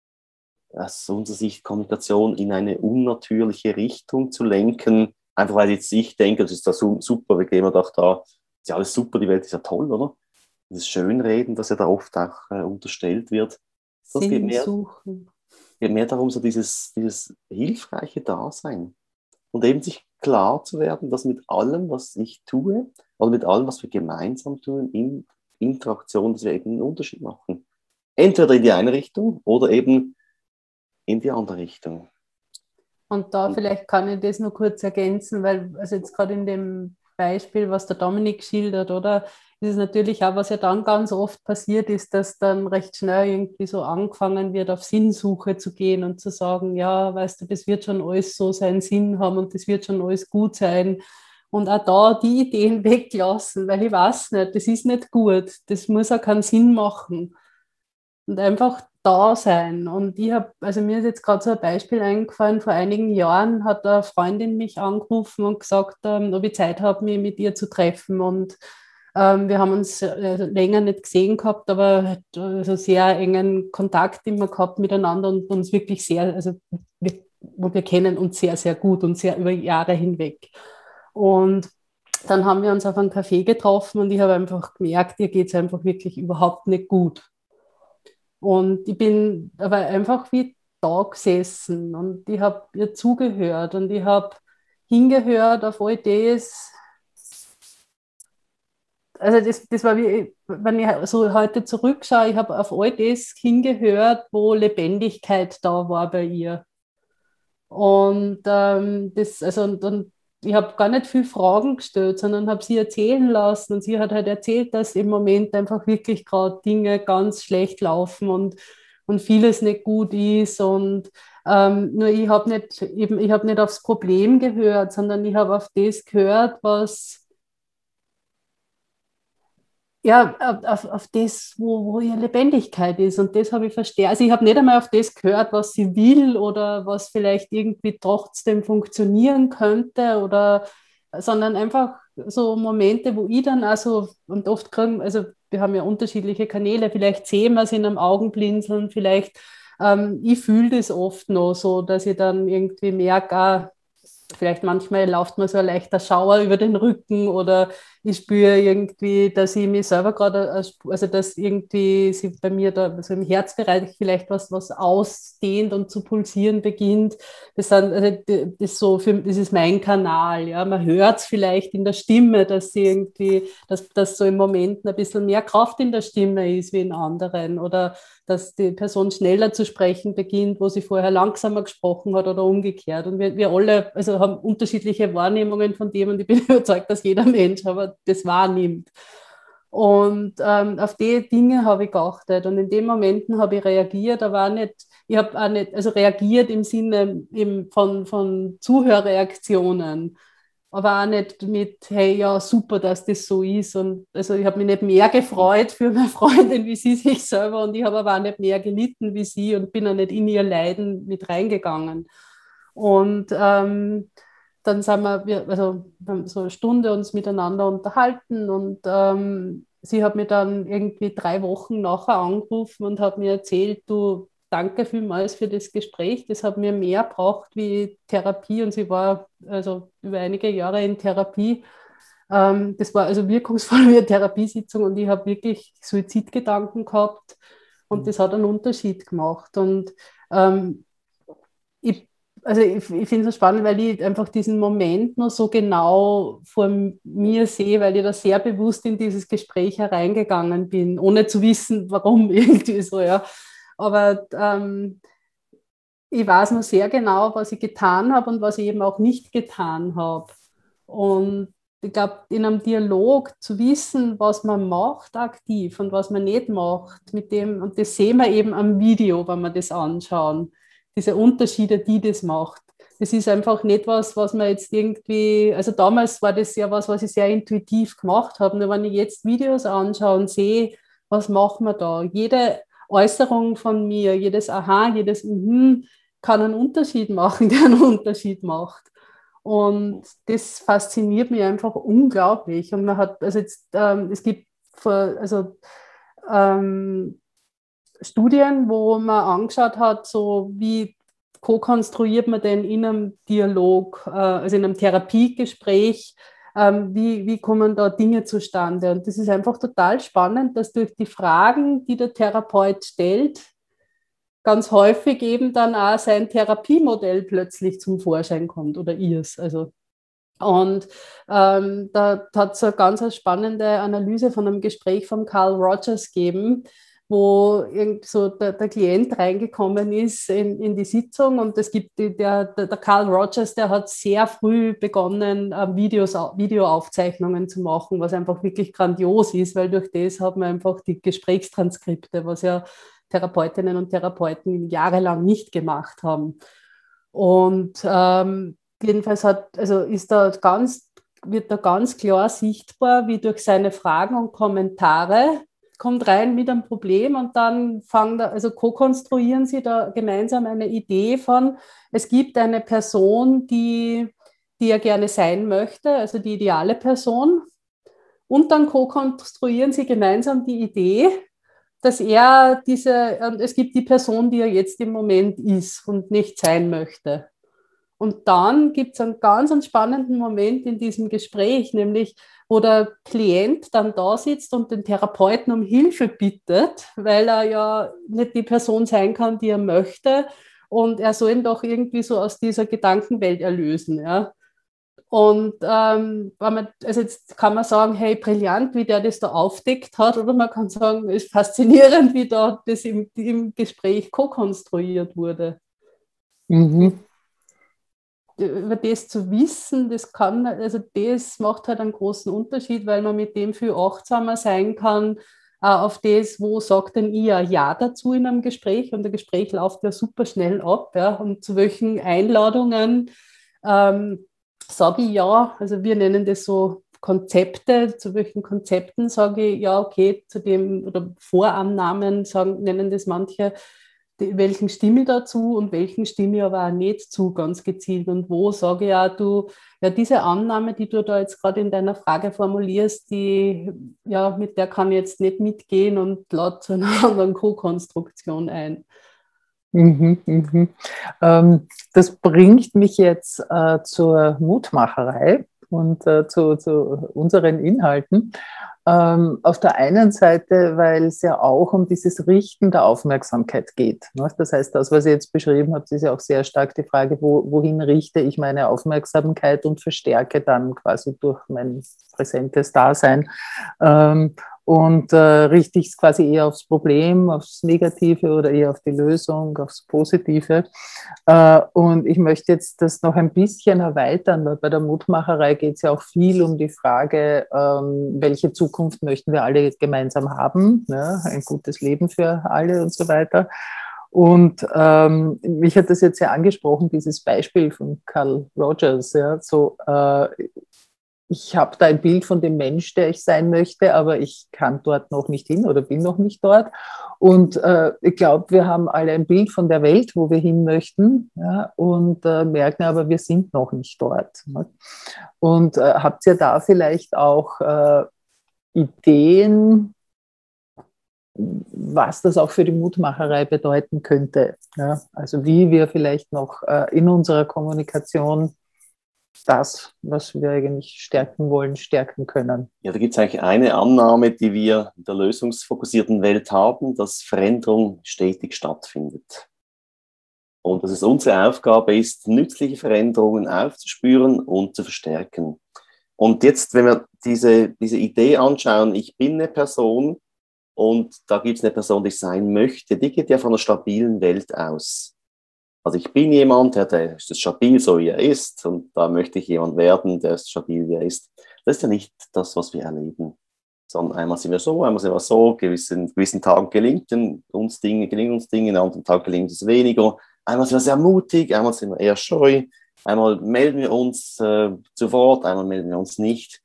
aus unserer Sicht Kommunikation in eine unnatürliche Richtung zu lenken, einfach weil jetzt ich denke, das ist da super, wir gehen doch da, ist ja alles super, die Welt ist ja toll, oder? Dieses Schönreden, das ja da oft auch äh, unterstellt wird. Das geht mehr, geht mehr darum, so dieses, dieses hilfreiche Dasein. Und eben sich klar zu werden, dass mit allem, was ich tue, oder mit allem, was wir gemeinsam tun, in Interaktion, dass wir eben einen Unterschied machen. Entweder in die eine Richtung oder eben in die andere Richtung. Und da vielleicht kann ich das nur kurz ergänzen, weil also jetzt gerade in dem Beispiel, was der Dominik schildert, oder, ist es natürlich auch, was ja dann ganz oft passiert ist, dass dann recht schnell irgendwie so angefangen wird, auf Sinnsuche zu gehen und zu sagen, ja, weißt du, das wird schon alles so seinen Sinn haben und das wird schon alles gut sein. Und auch da die Ideen weglassen, weil ich weiß nicht, das ist nicht gut, das muss auch keinen Sinn machen. Und einfach da sein. Und ich habe, also mir ist jetzt gerade so ein Beispiel eingefallen, vor einigen Jahren hat eine Freundin mich angerufen und gesagt, ähm, ob ich Zeit habe, mich mit ihr zu treffen. Und ähm, wir haben uns äh, länger nicht gesehen gehabt, aber also sehr engen Kontakt immer gehabt miteinander und uns wirklich sehr, also wir, wir kennen uns sehr, sehr gut und sehr über Jahre hinweg. Und dann haben wir uns auf einen Café getroffen und ich habe einfach gemerkt, ihr geht es einfach wirklich überhaupt nicht gut. Und ich bin aber einfach wie da gesessen und ich habe ihr zugehört und ich habe hingehört auf all das. Also das, das war wie, wenn ich so heute zurückschaue, ich habe auf all das hingehört, wo Lebendigkeit da war bei ihr. Und ähm, das, also und, und ich habe gar nicht viele Fragen gestellt, sondern habe sie erzählen lassen und sie hat halt erzählt, dass im Moment einfach wirklich gerade Dinge ganz schlecht laufen und, und vieles nicht gut ist und ähm, nur ich habe nicht, eben, ich habe nicht aufs Problem gehört, sondern ich habe auf das gehört, was ja, auf, auf das, wo, wo ihre Lebendigkeit ist. Und das habe ich verstärkt. Also ich habe nicht einmal auf das gehört, was sie will oder was vielleicht irgendwie trotzdem funktionieren könnte, oder, sondern einfach so Momente, wo ich dann also, und oft kriegen, also wir haben ja unterschiedliche Kanäle, vielleicht sehen wir es in einem Augenblinzeln, vielleicht, ähm, ich fühle das oft noch so, dass ich dann irgendwie merke, ah, vielleicht manchmal läuft mir so ein leichter Schauer über den Rücken oder ich spüre irgendwie, dass ich mich selber gerade, also dass irgendwie sich bei mir da so im Herzbereich vielleicht was, was ausdehnt und zu pulsieren beginnt. Das, sind, also das, ist so für, das ist mein Kanal. Ja. Man hört es vielleicht in der Stimme, dass sie irgendwie, dass, dass so im Moment ein bisschen mehr Kraft in der Stimme ist wie in anderen, oder dass die Person schneller zu sprechen beginnt, wo sie vorher langsamer gesprochen hat oder umgekehrt. Und wir, wir alle also haben unterschiedliche Wahrnehmungen von dem und ich bin überzeugt, dass jeder Mensch aber das wahrnimmt. Und ähm, auf die Dinge habe ich geachtet und in den Momenten habe ich reagiert, aber auch nicht, ich habe auch nicht, also reagiert im Sinne eben von, von Zuhörreaktionen, aber auch nicht mit, hey, ja, super, dass das so ist. Und also ich habe mich nicht mehr gefreut für meine Freundin, wie sie sich selber, und ich habe aber auch nicht mehr gelitten wie sie und bin auch nicht in ihr Leiden mit reingegangen. Und ähm, dann sind wir, wir, also wir haben so eine Stunde uns miteinander unterhalten und ähm, sie hat mir dann irgendwie drei Wochen nachher angerufen und hat mir erzählt, du, danke vielmals für das Gespräch, das hat mir mehr gebracht wie Therapie, und sie war also über einige Jahre in Therapie. Ähm, das war also wirkungsvoll wie eine Therapiesitzung und ich habe wirklich Suizidgedanken gehabt und das hat einen Unterschied gemacht. Und ähm, ich Also ich, ich finde es so spannend, weil ich einfach diesen Moment noch so genau vor mir sehe, weil ich da sehr bewusst in dieses Gespräch hereingegangen bin, ohne zu wissen, warum irgendwie so, ja. Aber ähm, ich weiß noch sehr genau, was ich getan habe und was ich eben auch nicht getan habe. Und ich glaube, in einem Dialog zu wissen, was man macht aktiv und was man nicht macht, mit dem, und das sehen wir eben am Video, wenn wir das anschauen, diese Unterschiede, die das macht. Das ist einfach nicht was, was man jetzt irgendwie, also damals war das ja was, was ich sehr intuitiv gemacht habe. Nur wenn ich jetzt Videos anschaue und sehe, was machen wir da? Jede Äußerung von mir, jedes Aha, jedes Mhm kann einen Unterschied machen, der einen Unterschied macht. Und das fasziniert mich einfach unglaublich. Und man hat, also jetzt, ähm, es gibt also, ähm, Studien, wo man angeschaut hat, so wie ko-konstruiert man denn in einem Dialog, äh, also in einem Therapiegespräch, ähm, wie, wie kommen da Dinge zustande? Und das ist einfach total spannend, dass durch die Fragen, die der Therapeut stellt, ganz häufig eben dann auch sein Therapiemodell plötzlich zum Vorschein kommt oder ihrs. Also. Und ähm, da hat es eine ganz spannende Analyse von einem Gespräch von Carl Rogers gegeben, wo irgend so der, der Klient reingekommen ist in, in die Sitzung und es gibt die, der, der, der Carl Rogers, der hat sehr früh begonnen, Videos, Videoaufzeichnungen zu machen, was einfach wirklich grandios ist, weil durch das hat man einfach die Gesprächstranskripte, was ja Therapeutinnen und Therapeuten jahrelang nicht gemacht haben. Und ähm, jedenfalls hat, also ist da ganz, wird da ganz klar sichtbar, wie durch seine Fragen und Kommentare kommt rein mit einem Problem und dann fangen da, also ko-konstruieren sie da gemeinsam eine Idee von, es gibt eine Person, die, die er gerne sein möchte, also die ideale Person. Und dann ko-konstruieren sie gemeinsam die Idee, dass er diese, es gibt die Person, die er jetzt im Moment ist und nicht sein möchte. Und dann gibt es einen ganz einen spannenden Moment in diesem Gespräch, nämlich wo der Klient dann da sitzt und den Therapeuten um Hilfe bittet, weil er ja nicht die Person sein kann, die er möchte. Und er soll ihn doch irgendwie so aus dieser Gedankenwelt erlösen. Ja. Und ähm, wenn man, also jetzt kann man sagen, hey, brillant, wie der das da aufdeckt hat, oder man kann sagen, es ist faszinierend, wie da das im, im Gespräch ko-konstruiert wurde. Mhm. Über das zu wissen, das kann, also das macht halt einen großen Unterschied, weil man mit dem viel achtsamer sein kann, äh, auf das, wo sagt denn ihr Ja dazu in einem Gespräch, und das Gespräch läuft ja super schnell ab, ja, und zu welchen Einladungen ähm, sage ich ja, also wir nennen das so Konzepte, zu welchen Konzepten sage ich ja, okay, zu dem, oder Vorannahmen sagen, nennen das manche, die, welchen stimme ich dazu und welchen stimme ich aber auch nicht zu, ganz gezielt. Und wo sage ich ja, du, ja, diese Annahme, die du da jetzt gerade in deiner Frage formulierst, die, ja, mit der kann ich jetzt nicht mitgehen und lade zu einer anderen ko-Konstruktion ein. Mhm, mhm. Ähm, das bringt mich jetzt äh, zur Mutmacherei und äh, zu, zu unseren Inhalten. Ähm, auf der einen Seite, weil es ja auch um dieses Richten der Aufmerksamkeit geht. Ne? Das heißt, das, was ihr jetzt beschrieben habt, ist ja auch sehr stark die Frage, wo, wohin richte ich meine Aufmerksamkeit und verstärke dann quasi durch mein präsentes Dasein. Ähm, Und äh, richte ich es quasi eher aufs Problem, aufs Negative oder eher auf die Lösung, aufs Positive. Äh, und ich möchte jetzt das noch ein bisschen erweitern, weil bei der Mutmacherei geht es ja auch viel um die Frage, ähm, welche Zukunft möchten wir alle gemeinsam haben, ne? Ein gutes Leben für alle und so weiter. Und ähm, mich hat das jetzt ja angesprochen, dieses Beispiel von Carl Rogers, ja, so äh, ich habe da ein Bild von dem Mensch, der ich sein möchte, aber ich kann dort noch nicht hin oder bin noch nicht dort. Und äh, ich glaube, wir haben alle ein Bild von der Welt, wo wir hin möchten, ja, und äh, merken aber, wir sind noch nicht dort. Ne? Und äh, habt ihr da vielleicht auch äh, Ideen, was das auch für die Mutmacherei bedeuten könnte? Ja? Also wie wir vielleicht noch äh, in unserer Kommunikation das, was wir eigentlich stärken wollen, stärken können. Ja, da gibt es eigentlich eine Annahme, die wir in der lösungsfokussierten Welt haben, dass Veränderung stetig stattfindet. Und dass es unsere Aufgabe ist, nützliche Veränderungen aufzuspüren und zu verstärken. Und jetzt, wenn wir diese, diese Idee anschauen, ich bin eine Person, und da gibt es eine Person, die ich sein möchte, die geht ja von einer stabilen Welt aus. Also ich bin jemand, der, der ist stabil, so wie er ist, und da möchte ich jemand werden, der ist stabil, wie er ist. Das ist ja nicht das, was wir erleben. Sondern einmal sind wir so, einmal sind wir so, gewissen, gewissen Tagen gelingt uns Dinge, gelingen uns Dinge, an anderen Tagen gelingt es weniger. Einmal sind wir sehr mutig, einmal sind wir eher scheu, einmal melden wir uns äh, zu Wort, einmal melden wir uns nicht.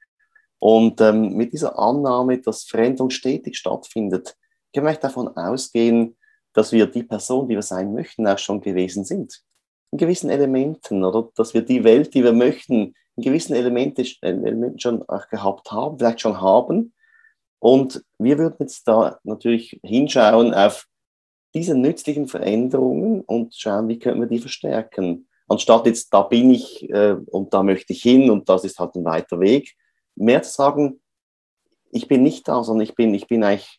Und ähm, mit dieser Annahme, dass Veränderung stetig stattfindet, können wir davon ausgehen, dass wir die Person, die wir sein möchten, auch schon gewesen sind. In gewissen Elementen, oder dass wir die Welt, die wir möchten, in gewissen Elementen, Elementen schon auch gehabt haben, vielleicht schon haben. Und wir würden jetzt da natürlich hinschauen auf diese nützlichen Veränderungen und schauen, wie können wir die verstärken. Anstatt jetzt, da bin ich äh, und da möchte ich hin und das ist halt ein weiter Weg, mehr zu sagen, ich bin nicht da, sondern ich bin, ich bin eigentlich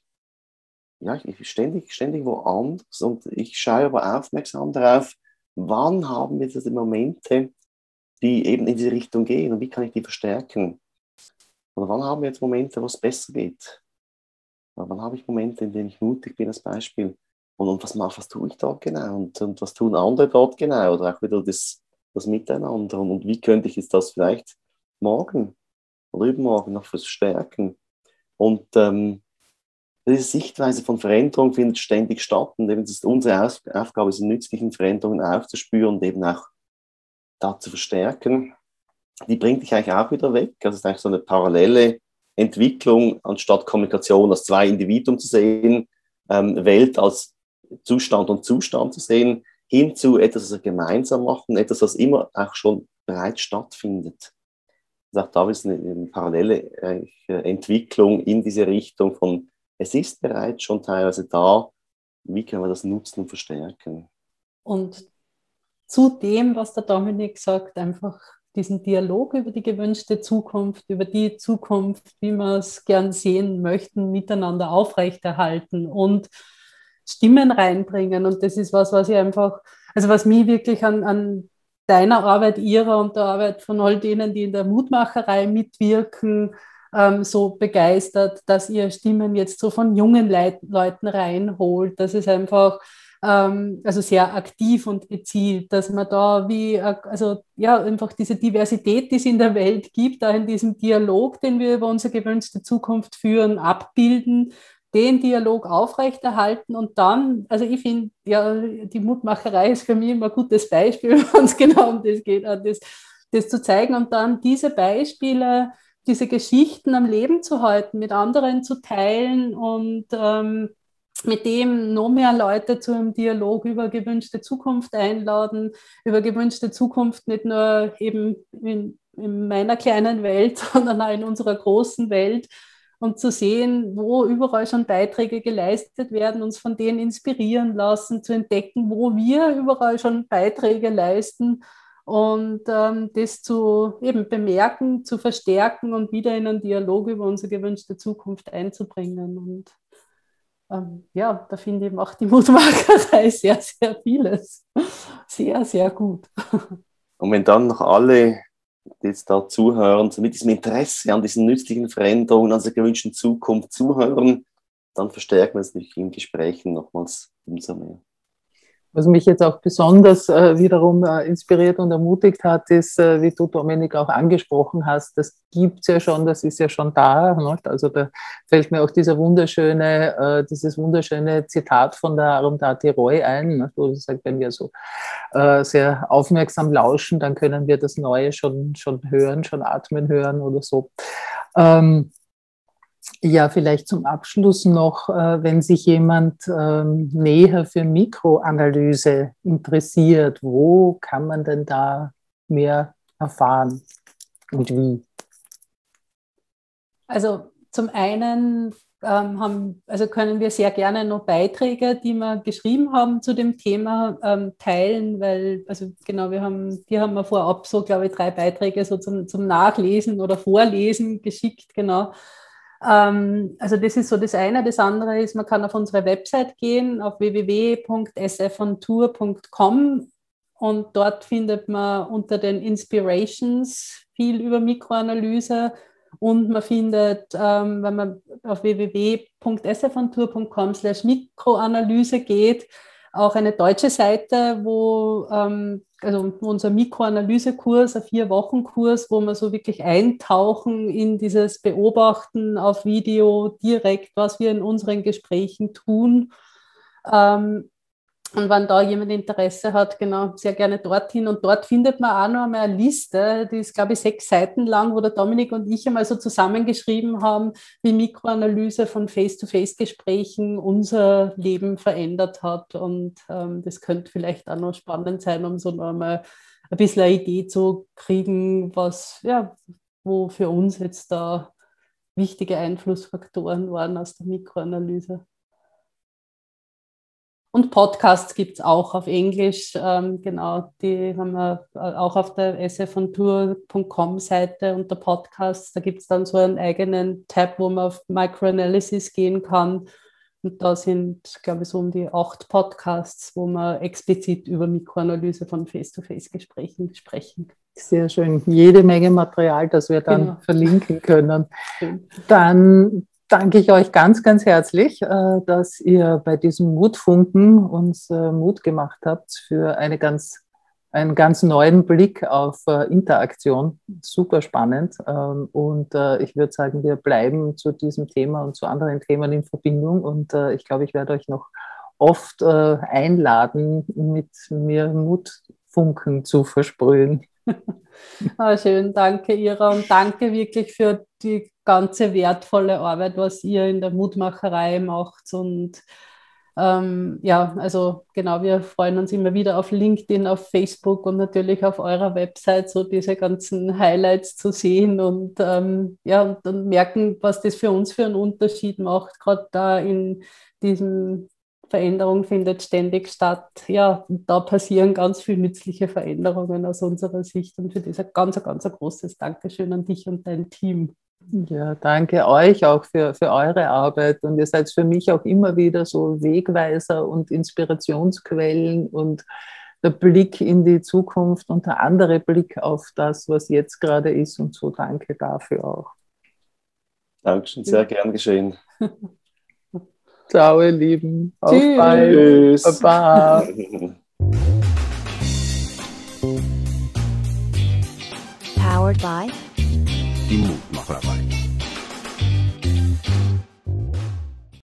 ja, ich bin ständig, ständig woanders und ich schaue aber aufmerksam darauf, wann haben wir diese Momente, die eben in diese Richtung gehen und wie kann ich die verstärken? Oder wann haben wir jetzt Momente, wo es besser geht? Oder wann habe ich Momente, in denen ich mutig bin, als Beispiel? Und, und was, was tue ich dort genau? Und, und was tun andere dort genau? Oder auch wieder das, das Miteinander. Und, und wie könnte ich jetzt das vielleicht morgen oder übermorgen noch verstärken? Und ähm, diese Sichtweise von Veränderung findet ständig statt. Und eben das ist unsere Aufgabe, diese nützlichen Veränderungen aufzuspüren und eben auch da zu verstärken. Die bringt dich eigentlich auch wieder weg. Also es ist eigentlich so eine parallele Entwicklung, anstatt Kommunikation als zwei Individuen zu sehen, ähm, Welt als Zustand und Zustand zu sehen, hin zu etwas, was wir gemeinsam machen, etwas, was immer auch schon bereits stattfindet. Also auch da ist eine, eine parallele äh, Entwicklung in diese Richtung von, es ist bereits schon teilweise da, wie können wir das nutzen und verstärken? Und zu dem, was der Dominik sagt, einfach diesen Dialog über die gewünschte Zukunft, über die Zukunft, wie wir es gern sehen möchten, miteinander aufrechterhalten und Stimmen reinbringen. Und das ist was, was ich einfach, also was mich wirklich an, an deiner Arbeit, ihrer und der Arbeit von all denen, die in der Mutmacherei mitwirken, ähm, so begeistert, dass ihr Stimmen jetzt so von jungen Leit- Leuten reinholt, dass es einfach also sehr aktiv und gezielt, dass man da wie, also ja, einfach diese Diversität, die es in der Welt gibt, da in diesem Dialog, den wir über unsere gewünschte Zukunft führen, abbilden, den Dialog aufrechterhalten und dann, also ich finde, ja, die Mutmacherei ist für mich immer ein gutes Beispiel, wenn es genau um das geht, das, das zu zeigen und dann diese Beispiele, diese Geschichten am Leben zu halten, mit anderen zu teilen und ähm, mit dem noch mehr Leute zu einem Dialog über gewünschte Zukunft einladen, über gewünschte Zukunft nicht nur eben in, in meiner kleinen Welt, sondern auch in unserer großen Welt und zu sehen, wo überall schon Beiträge geleistet werden, uns von denen inspirieren lassen, zu entdecken, wo wir überall schon Beiträge leisten und ähm, das zu eben bemerken, zu verstärken und wieder in einen Dialog über unsere gewünschte Zukunft einzubringen. Und Ähm, ja, da finde ich, macht die Mutmacherei sehr, sehr vieles. Sehr, sehr gut. Und wenn dann noch alle, die jetzt da zuhören, so mit diesem Interesse an diesen nützlichen Veränderungen, an der gewünschten Zukunft zuhören, dann verstärken wir es natürlich in Gesprächen nochmals umso mehr. Was mich jetzt auch besonders äh, wiederum äh, inspiriert und ermutigt hat, ist, äh, wie du, Dominik, auch angesprochen hast, das gibt es ja schon, das ist ja schon da. Ne? Also da fällt mir auch dieser wunderschöne, äh, dieses wunderschöne Zitat von der Arundhati Roy ein, ne? Wo sie sagt, wenn wir so äh, sehr aufmerksam lauschen, dann können wir das Neue schon, schon hören, schon atmen hören oder so. Ähm, Ja, vielleicht zum Abschluss noch, äh, wenn sich jemand ähm, näher für Mikroanalyse interessiert, wo kann man denn da mehr erfahren und wie? Also zum einen ähm, haben, also können wir sehr gerne noch Beiträge, die wir geschrieben haben zu dem Thema, ähm, teilen, weil, also genau, wir haben, die haben wir vorab so, glaube ich, drei Beiträge so zum, zum Nachlesen oder Vorlesen geschickt, genau. Also das ist so das eine. Das andere ist, man kann auf unsere Website gehen, auf w w w punkt s f on tour punkt com und dort findet man unter den Inspirations viel über Mikroanalyse Und man findet, ähm, wenn man auf w w w punkt s f on tour punkt com slash Mikroanalyse geht, auch eine deutsche Seite, wo ähm, also unser Mikroanalysekurs, ein Vier-Wochen-Kurs, wo wir so wirklich eintauchen in dieses Beobachten auf Video direkt, was wir in unseren Gesprächen tun. Ähm, Und wenn da jemand Interesse hat, genau, sehr gerne dorthin. Und dort findet man auch noch einmal eine Liste, die ist, glaube ich, sechs Seiten lang, wo der Dominik und ich einmal so zusammengeschrieben haben, wie Mikroanalyse von Face-to-Face-Gesprächen unser Leben verändert hat. Und ähm, das könnte vielleicht auch noch spannend sein, um so noch einmal ein bisschen eine Idee zu kriegen, was, ja, wo für uns jetzt da wichtige Einflussfaktoren waren aus der Mikroanalyse. Und Podcasts gibt es auch auf Englisch, ähm, genau, die haben wir auch auf der s f on tour punkt com Seite unter Podcasts. Da gibt es dann so einen eigenen Tab, wo man auf Microanalysis gehen kann. Und da sind, glaube ich, so um die acht Podcasts, wo man explizit über Mikroanalyse von Face-to-Face-Gesprächen sprechen. Sehr schön. Jede Menge Material, das wir dann genau. verlinken können. Dann danke ich euch ganz, ganz herzlich, dass ihr bei diesem Mutfunken uns Mut gemacht habt für eine ganz, einen ganz neuen Blick auf Interaktion. Super spannend. Und ich würde sagen, wir bleiben zu diesem Thema und zu anderen Themen in Verbindung. Und ich glaube, ich werde euch noch oft einladen, mit mir Mutfunken zu versprühen. Ah, schön, danke Ira und danke wirklich für die ganze wertvolle Arbeit, was ihr in der Mutmacherei macht. Und ähm, ja, also genau, wir freuen uns immer wieder auf LinkedIn, auf Facebook und natürlich auf eurer Website so diese ganzen Highlights zu sehen und ähm, ja, und dann merken, was das für uns für einen Unterschied macht, gerade da in diesem Veränderung findet ständig statt. Ja, da passieren ganz viele nützliche Veränderungen aus unserer Sicht und für das ein ganz, ganz ein großes Dankeschön an dich und dein Team. Ja, danke euch auch für, für eure Arbeit und ihr seid für mich auch immer wieder so Wegweiser und Inspirationsquellen und der Blick in die Zukunft und der andere Blick auf das, was jetzt gerade ist und so danke dafür auch. Dankeschön, sehr gern geschehen. Ciao, ihr Lieben. Auf Tschüss. bald. Tschüss. Baba. Die Mutmacherei.